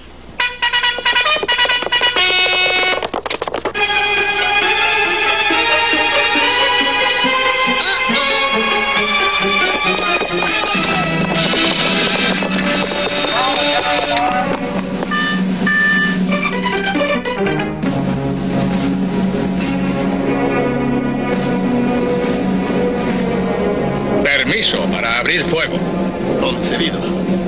Permiso para abrir fuego. Concedido.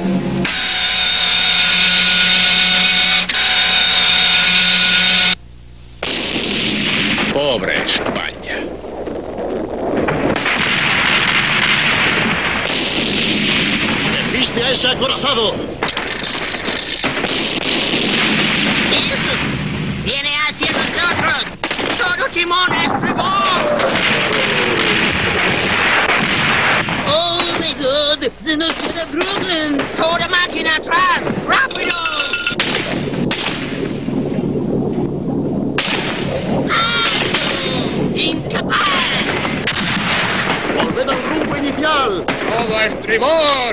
Pobre España. ¡Embiste a ese acorazado! ¡Esos! ¡Viene hacia nosotros! ¡Todo timón, estribor! ¡Oh, my God! ¡Se nos viene Brooklyn! ¡Toda máquina atrás! ¡Rápido! ¡Ah! ¡Incapaz! ¡Volved al rumbo inicial! ¡Todo a estribor!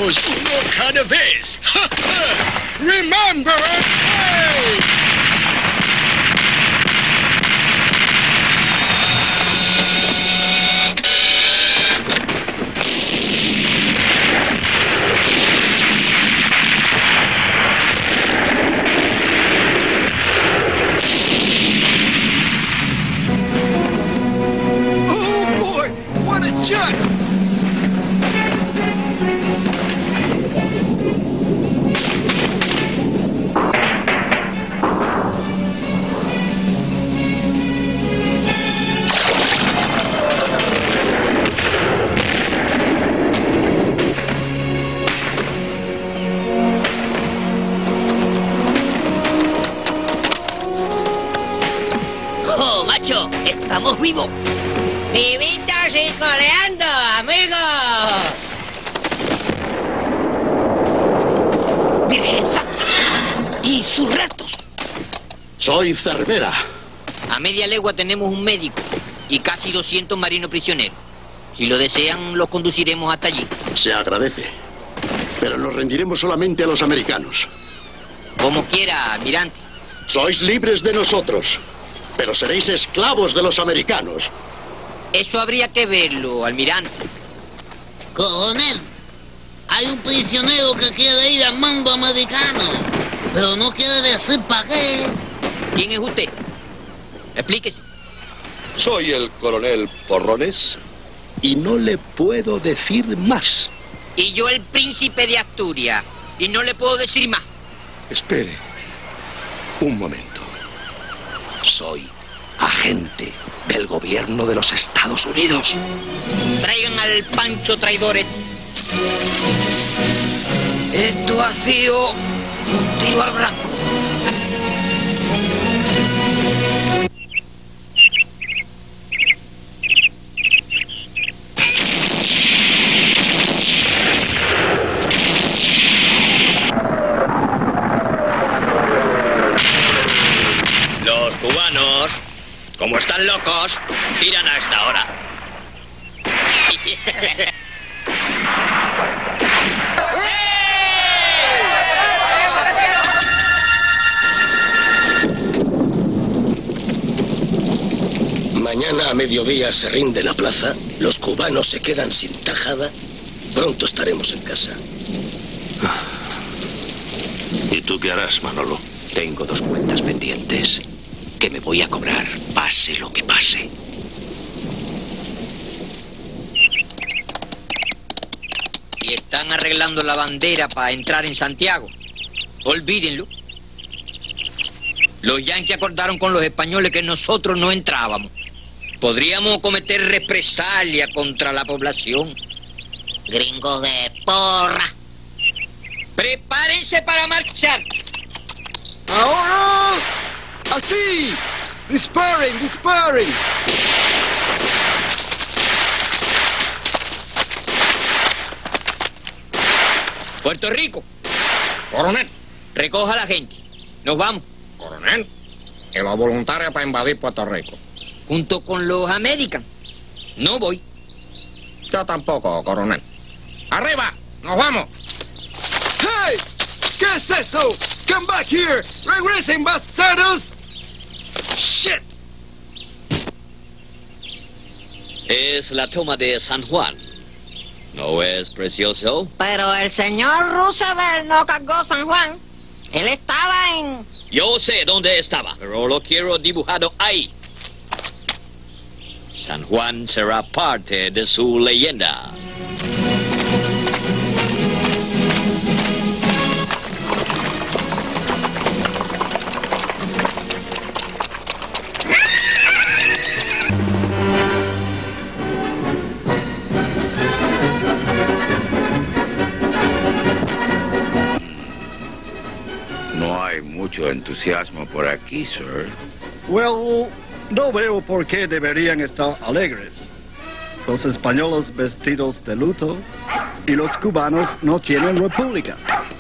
Vamos uno cada vez. Remember, hey! Oh boy, what a shot! ¡Oh, macho! ¡Estamos vivos! ¡Vivitos y coleando, amigo! ¡Virgen Santa! ¡Y sus restos! Soy Cervera. A media legua tenemos un médico y casi 200 marinos prisioneros. Si lo desean, los conduciremos hasta allí. Se agradece. Pero nos rendiremos solamente a los americanos. Como quiera, almirante. Sois libres de nosotros, pero seréis esclavos de los americanos. Eso habría que verlo, almirante. Coronel, hay un prisionero que quiere ir al mando americano, pero no quiere decir para qué. ¿Quién es usted? Explíquese. Soy el coronel Porrones y no le puedo decir más. Y yo el príncipe de Asturias, y no le puedo decir más. Espere un momento. Soy agente del gobierno de los Estados Unidos. Traigan al Pancho traidor. Esto ha sido un tiro al blanco. Los cubanos, como están locos, tiran a esta hora. Mañana a mediodía se rinde la plaza, los cubanos se quedan sin tajada, pronto estaremos en casa. ¿Y tú qué harás, Manolo? Tengo 2 cuentas pendientes que me voy a cobrar, pase lo que pase. Y están arreglando la bandera para entrar en Santiago. Olvídenlo. Los yanquis acordaron con los españoles que nosotros no entrábamos. Podríamos cometer represalia contra la población. Gringos de porra. Prepárense para marchar. ¡Ahora! ¡Así! ¡Disparen, disparen! Puerto Rico. Coronel. Recoja a la gente. Nos vamos. Coronel. Y los voluntarios para invadir Puerto Rico. Junto con los American. No voy. Yo tampoco, coronel. ¡Arriba! ¡Nos vamos! ¡Hey! ¿Qué es eso? ¡Come back here! ¡Regresen, bastardos! ¡Shit! Es la toma de San Juan. ¿No es precioso? Pero el señor Roosevelt no cargó San Juan. Él estaba en... Yo sé dónde estaba, pero lo quiero dibujado ahí. San Juan será parte de su leyenda. No hay mucho entusiasmo por aquí, sir. Well, no veo por qué deberían estar alegres. Los españoles vestidos de luto y los cubanos no tienen república.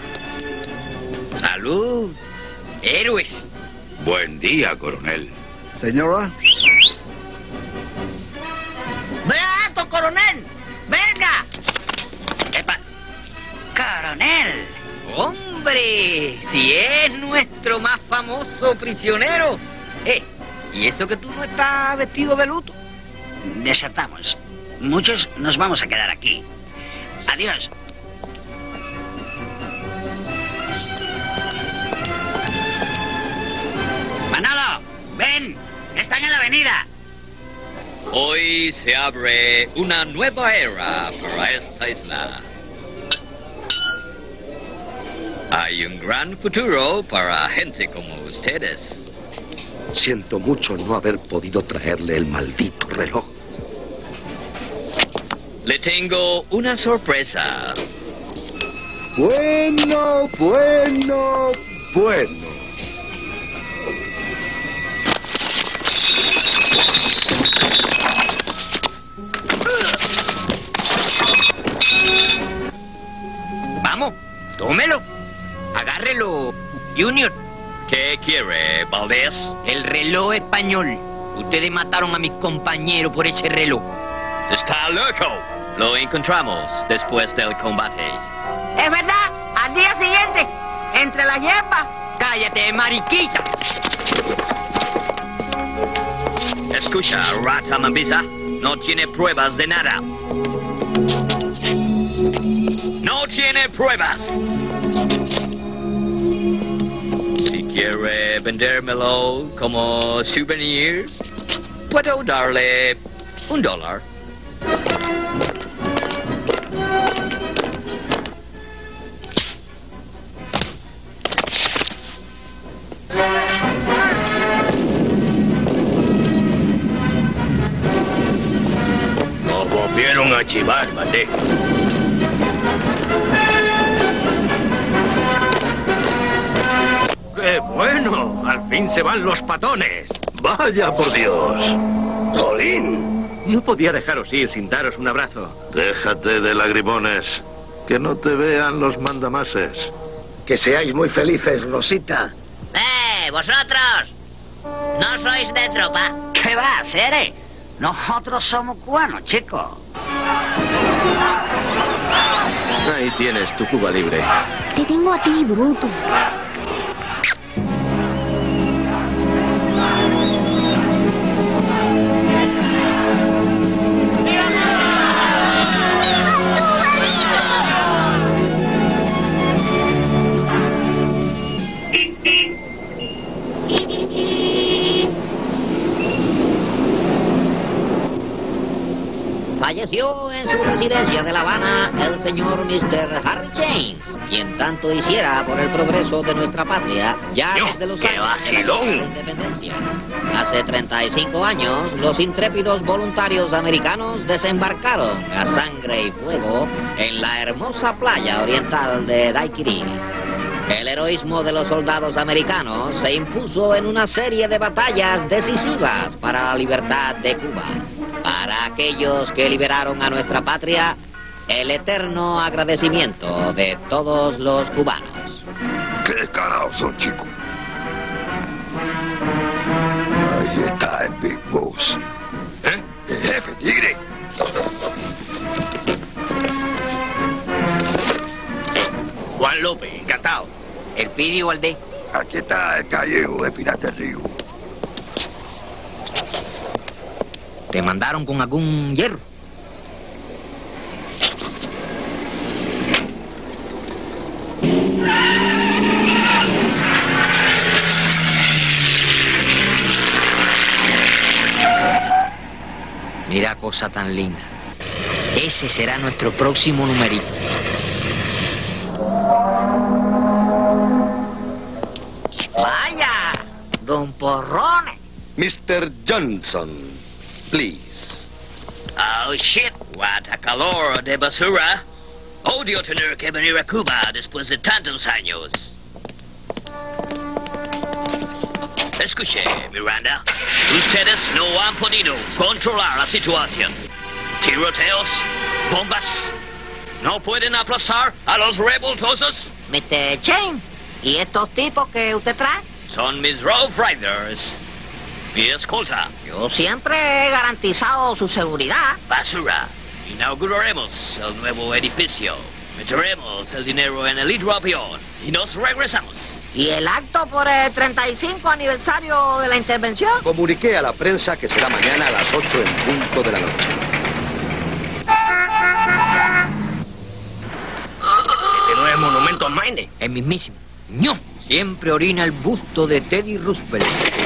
¡Salud! ¡Héroes! Buen día, coronel. Señora. ¡Vea esto, coronel! ¡Venga! ¡Epa! ¡Coronel! ¡Hombre! Si es nuestro más famoso prisionero. ¿Y eso que tú no estás vestido de luto? Desertamos. Muchos nos vamos a quedar aquí. Adiós. Manolo, ven. Están en la avenida. Hoy se abre una nueva era para esta isla. Hay un gran futuro para gente como ustedes. Siento mucho no haber podido traerle el maldito reloj. Le tengo una sorpresa. Bueno. Vamos, tómelo. Agárrelo, Junior. ¿Qué quiere, Valdés? El reloj español. Ustedes mataron a mis compañeros por ese reloj. ¡Está loco! Lo encontramos después del combate. Es verdad, al día siguiente, entre la hierba. ¡Cállate, mariquita! Escucha, Rata Mambisa, no tiene pruebas de nada. ¡No tiene pruebas! Si quiere vendérmelo como souvenir, puedo darle $1. Nos volvieron a chivar, ¿vale? ¡Qué bueno! Al fin se van los patones. Vaya por Dios. ¡Jolín! No podía dejaros ir sin daros un abrazo. Déjate de lagrimones. Que no te vean los mandamases. Que seáis muy felices, Rosita. ¡Vosotros! ¿No sois de tropa? ¿Qué va, Sere? Nosotros somos cubanos, chicos. Ahí tienes tu Cuba libre. Te tengo a ti, bruto. Falleció en su residencia de La Habana el señor Mr. Harry James, quien tanto hiciera por el progreso de nuestra patria ya desde los años de la independencia. Hace 35 años, los intrépidos voluntarios americanos desembarcaron a sangre y fuego en la hermosa playa oriental de Daiquiri. El heroísmo de los soldados americanos se impuso en una serie de batallas decisivas para la libertad de Cuba. Para aquellos que liberaron a nuestra patria, el eterno agradecimiento de todos los cubanos. ¿Qué carajo son, chicos? Ahí está el Big Boss. El jefe tigre. Juan López, encantado. El Pidio Valdés. Aquí está el Callejo de Pinar del Río. ¿Te mandaron con algún hierro? Mira cosa tan linda. Ese será nuestro próximo numerito. Vaya, don Porrone. Mr. Johnson, please. Oh, shit. What a calor de basura. Odio tener que venir a Cuba después de tantos años. Escuche, Miranda. Ustedes no han podido controlar la situación. Tiroteos, bombas. ¿No pueden aplastar a los revoltosos? Mr. Chain, ¿y estos tipos que usted trae? Son mis Rough Riders. Mi escolta. Yo siempre he garantizado su seguridad. Basura. Inauguraremos el nuevo edificio. Meteremos el dinero en el hidroavión y nos regresamos. ¿Y el acto por el 35 aniversario de la intervención? Comuniqué a la prensa que será mañana a las 8 en punto de la noche. Este no es el monumento a Maine. Es mismísimo. ¡No! Siempre orina el busto de Teddy Roosevelt.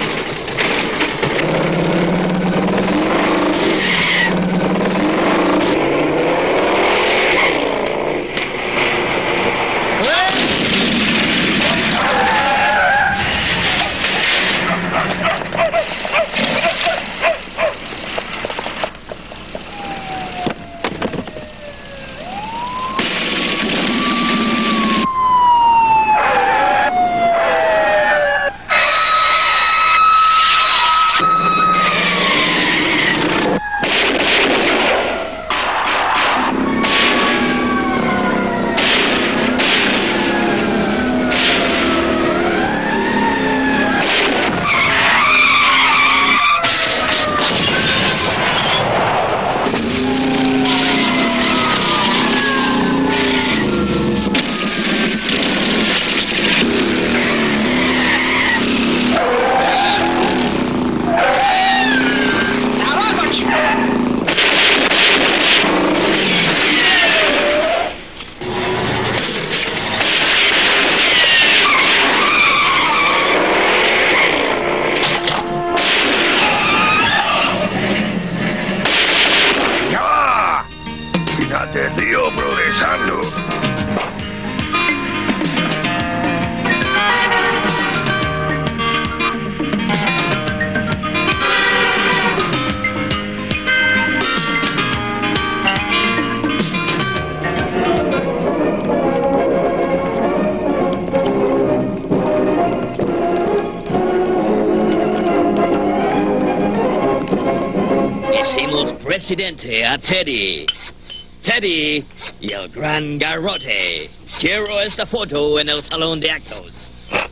Presidente a Teddy. Teddy y el gran garrote. Quiero esta foto en el salón de actos.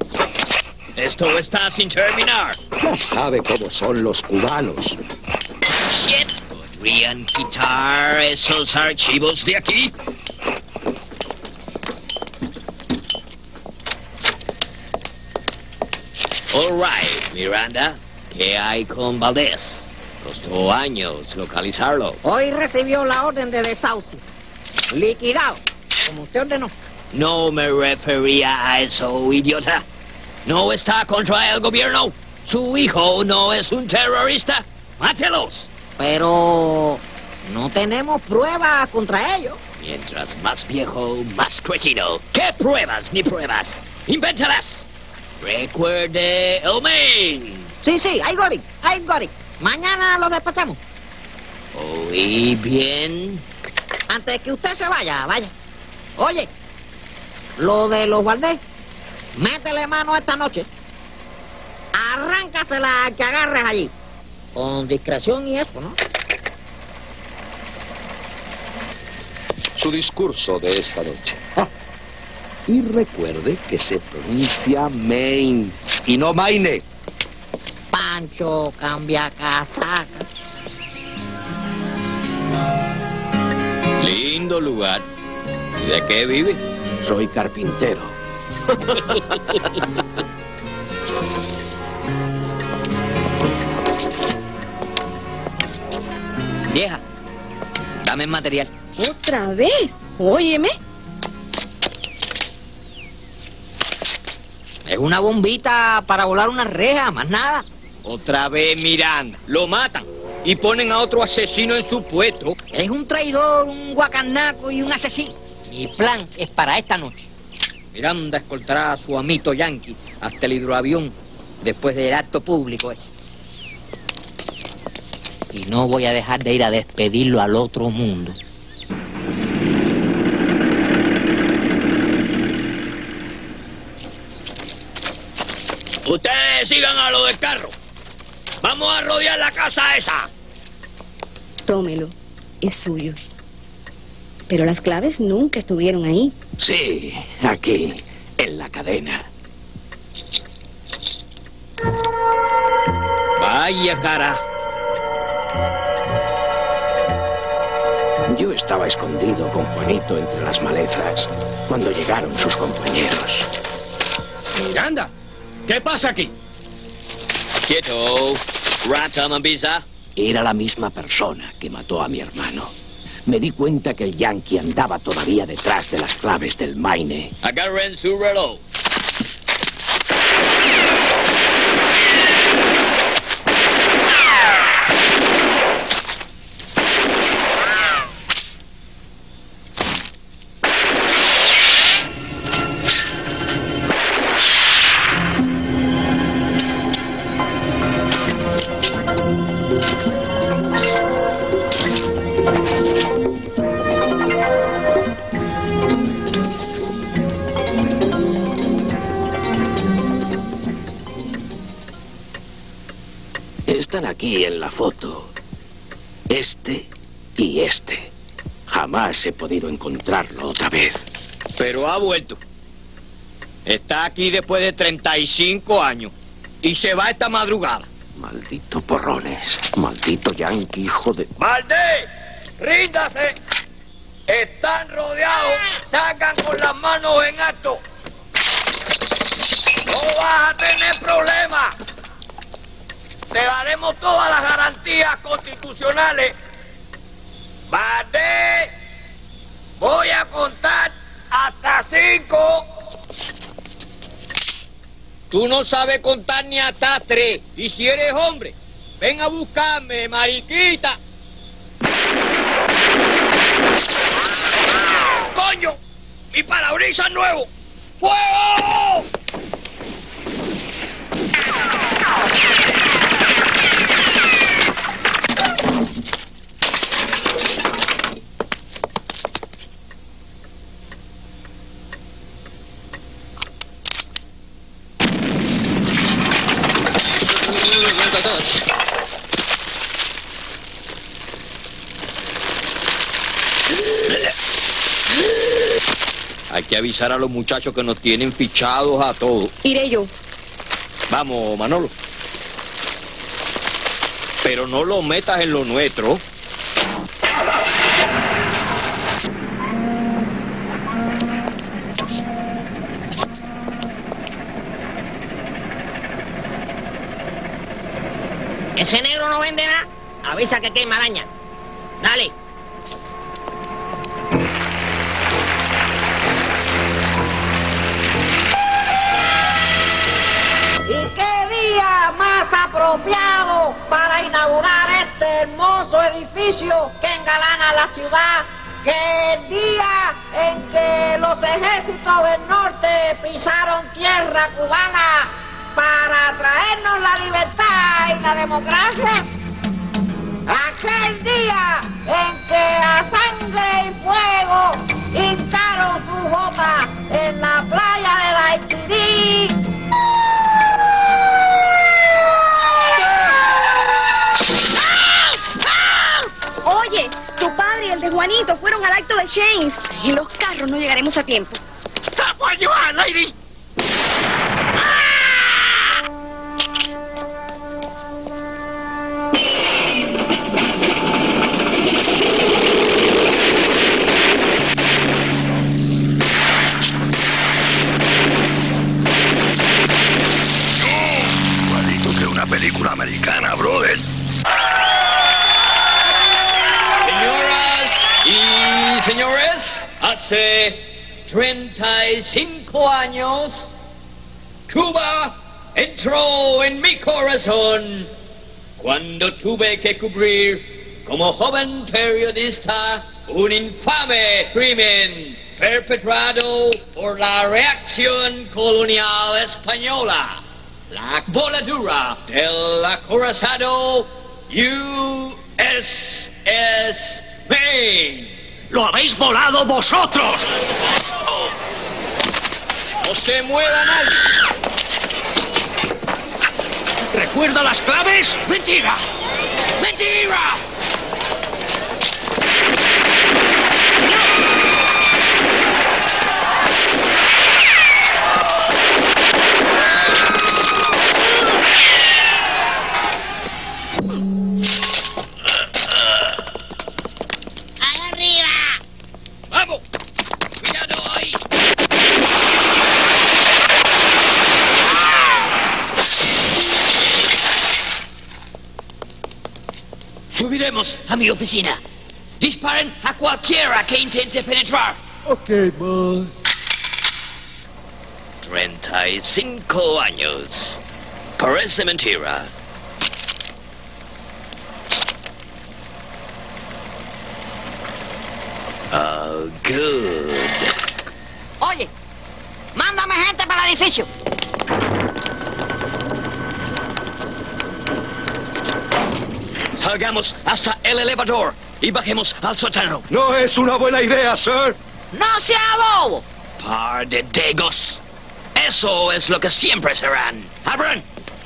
Esto está sin terminar. Ya sabe cómo son los cubanos. Shit. ¿Podrían quitar esos archivos de aquí? All right, Miranda. ¿Qué hay con Valdés? Costó años localizarlo. Hoy recibió la orden de desahucio. Liquidado, como usted ordenó. No me refería a eso, idiota. ¿No está contra el gobierno? ¿Su hijo no es un terrorista? ¡Mátelos! Pero no tenemos pruebas contra ellos. Mientras más viejo, más cretino. ¿Qué pruebas ni pruebas? ¡Invéntalas! Recuerde el Maine. Sí, I got it. Mañana lo despachamos. Oí bien. Antes que usted se vaya. Oye, lo de los Valdés, métele mano esta noche. Arráncasela que agarres allí. Con discreción y eso, ¿no? Su discurso de esta noche. Y recuerde que se pronuncia Maine y no Maine. Pancho cambia casaca. Lindo lugar. ¿Y de qué vive? Soy carpintero. Vieja, dame el material. ¿Otra vez? Óyeme. Es una bombita para volar una reja, más nada. Otra vez, Miranda. Lo matan y ponen a otro asesino en su puesto. Es un traidor, un guacanaco y un asesino. Mi plan es para esta noche. Miranda escoltará a su amito Yankee hasta el hidroavión después del acto público ese. Y no voy a dejar de ir a despedirlo al otro mundo. Ustedes sigan a lo del carro. Vamos a rodear la casa esa. Tómelo, es suyo. Pero las claves nunca estuvieron ahí. Sí, aquí, en la cadena. Vaya cara. Yo estaba escondido con Juanito entre las malezas cuando llegaron sus compañeros. Miranda, ¿qué pasa aquí? Quieto, Rata Mambisa. Era la misma persona que mató a mi hermano. Me di cuenta que el Yankee andaba todavía detrás de las claves del Maine. Agarren su reloj. Están aquí en la foto. Este y este. Jamás he podido encontrarlo otra vez. Pero ha vuelto. Está aquí después de 35 años. Y se va esta madrugada. Maldito porrones. Maldito Yankee, hijo de... ¡Valdés! ¡Ríndase! Están rodeados. Sacan con las manos en alto. No vas a tener problemas. Te daremos todas las garantías constitucionales. Valdés, voy a contar hasta 5. Tú no sabes contar ni hasta 3. Y si eres hombre, ven a buscarme, mariquita. ¡Coño! ¡Mi parabrisas nuevo! ¡Fuego! Hay que avisar a los muchachos que nos tienen fichados a todos. Iré yo. Vamos, Manolo. Pero no lo metas en lo nuestro. Ese negro no vende nada. Avisa que quema araña. Dale. ¿Y qué día más apropiado para inaugurar este hermoso edificio que engalana la ciudad que el día en que los ejércitos del norte pisaron tierra cubana para traernos la libertad y la democracia? Aquel día en que a sangre y fuego hincaron sus botas en la playa de Daitiri. Oye, tu padre y el de Juanito fueron al acto de James. En los carros no llegaremos a tiempo. ¡Sapo a llevar, lady! Igualito que una película americana, brother. Y señores, hace 35 años, Cuba entró en mi corazón cuando tuve que cubrir como joven periodista un infame crimen perpetrado por la reacción colonial española, la voladura del acorazado USS Maine. ¡Lo habéis volado vosotros! ¡No se mueva nadie! ¿Recuerda las claves? ¡Mentira! ¡Mentira! Agarre Subiremos a mi oficina. Disparen a cualquiera que intente penetrar. Ok, boss. 35 años. Parece mentira. Oh, good. Oye, mándame gente para el edificio. Salgamos hasta el elevador y bajemos al sótano. No es una buena idea, sir. ¡No sea bobo! Par de degos. Eso es lo que siempre serán. ¡Abran!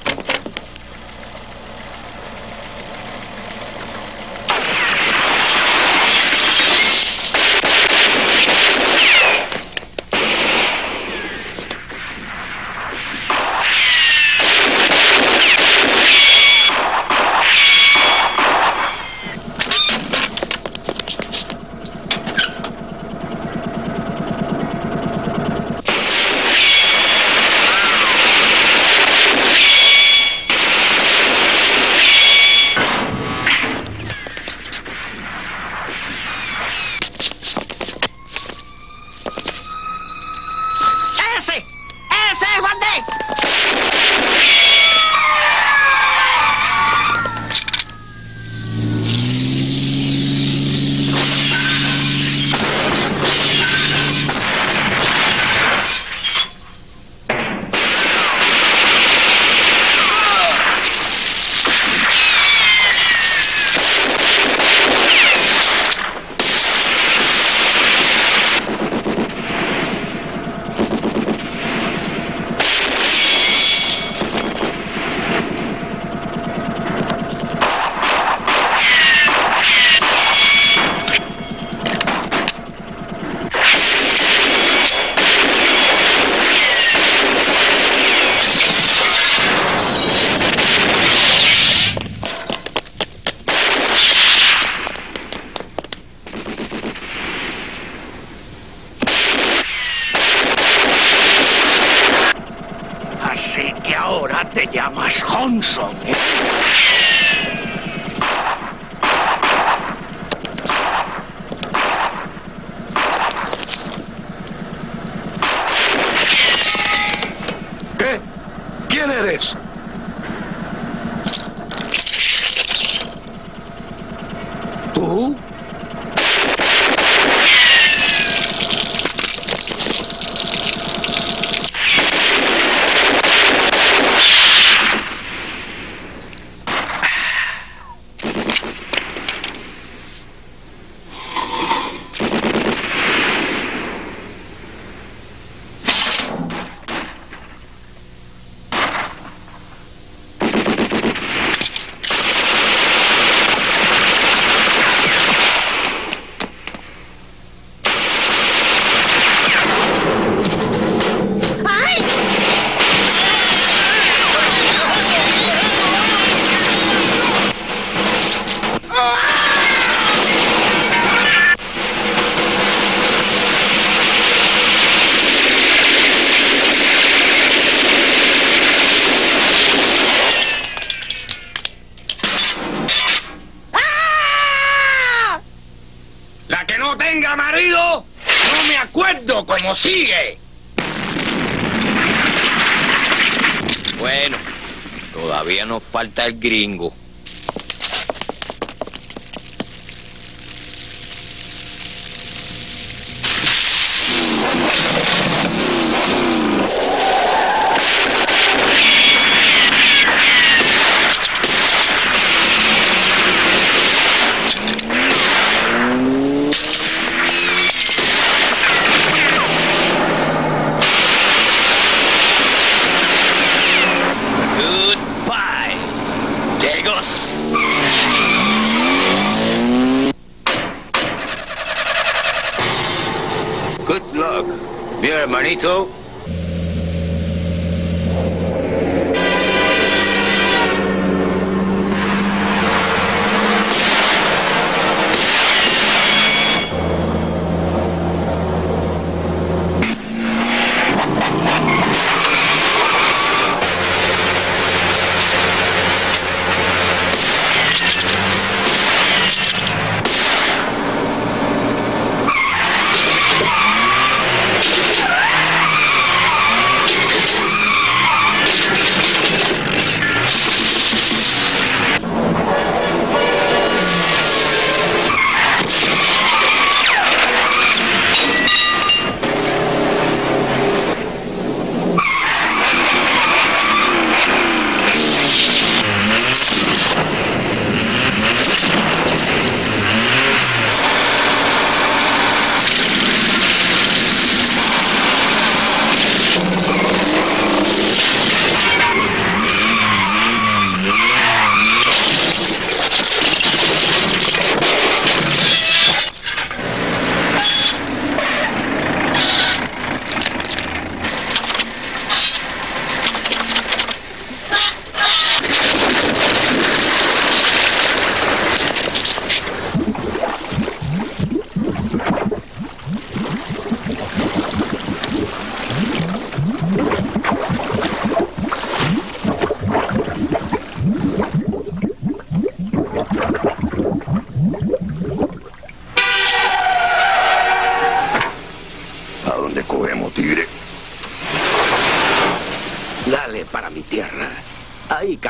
Así que ahora te llamas Johnson, ¿eh? ¿Qué? ¿Quién eres? ¿Tú? La que no tenga marido, no me acuerdo cómo sigue. Bueno, todavía nos falta el gringo. Goodbye, Degos. Good luck, mi hermanito.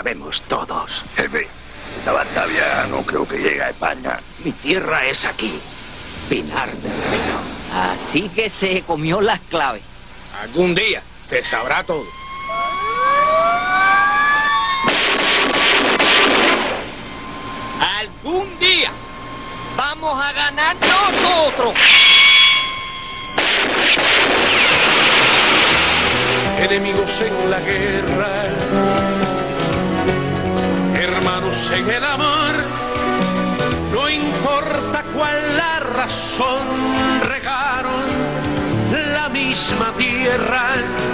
sabemos todos. Jefe, esta batalla no creo que llegue a España. Mi tierra es aquí, Pinar del Río. Así que se comió las claves. Algún día se sabrá todo. Algún día vamos a ganar nosotros. Enemigos en la guerra, hermanos en el amor, no importa cuál la razón, regaron la misma tierra,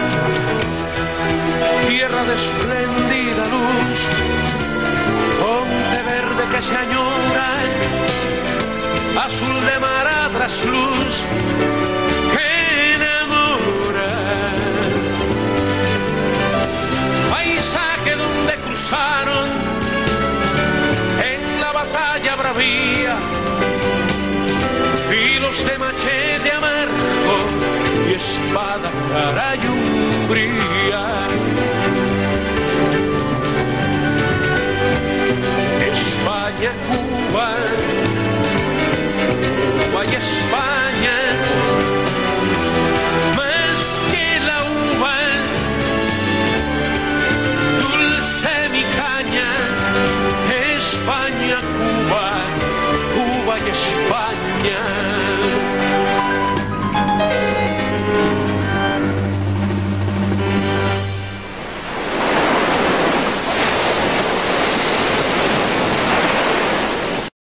tierra de espléndida luz, monte verde que se añora, azul de mar a trasluz que enamora, paisaje donde cruzaron en la batalla bravía filos de machete amargo y espada cara y umbría.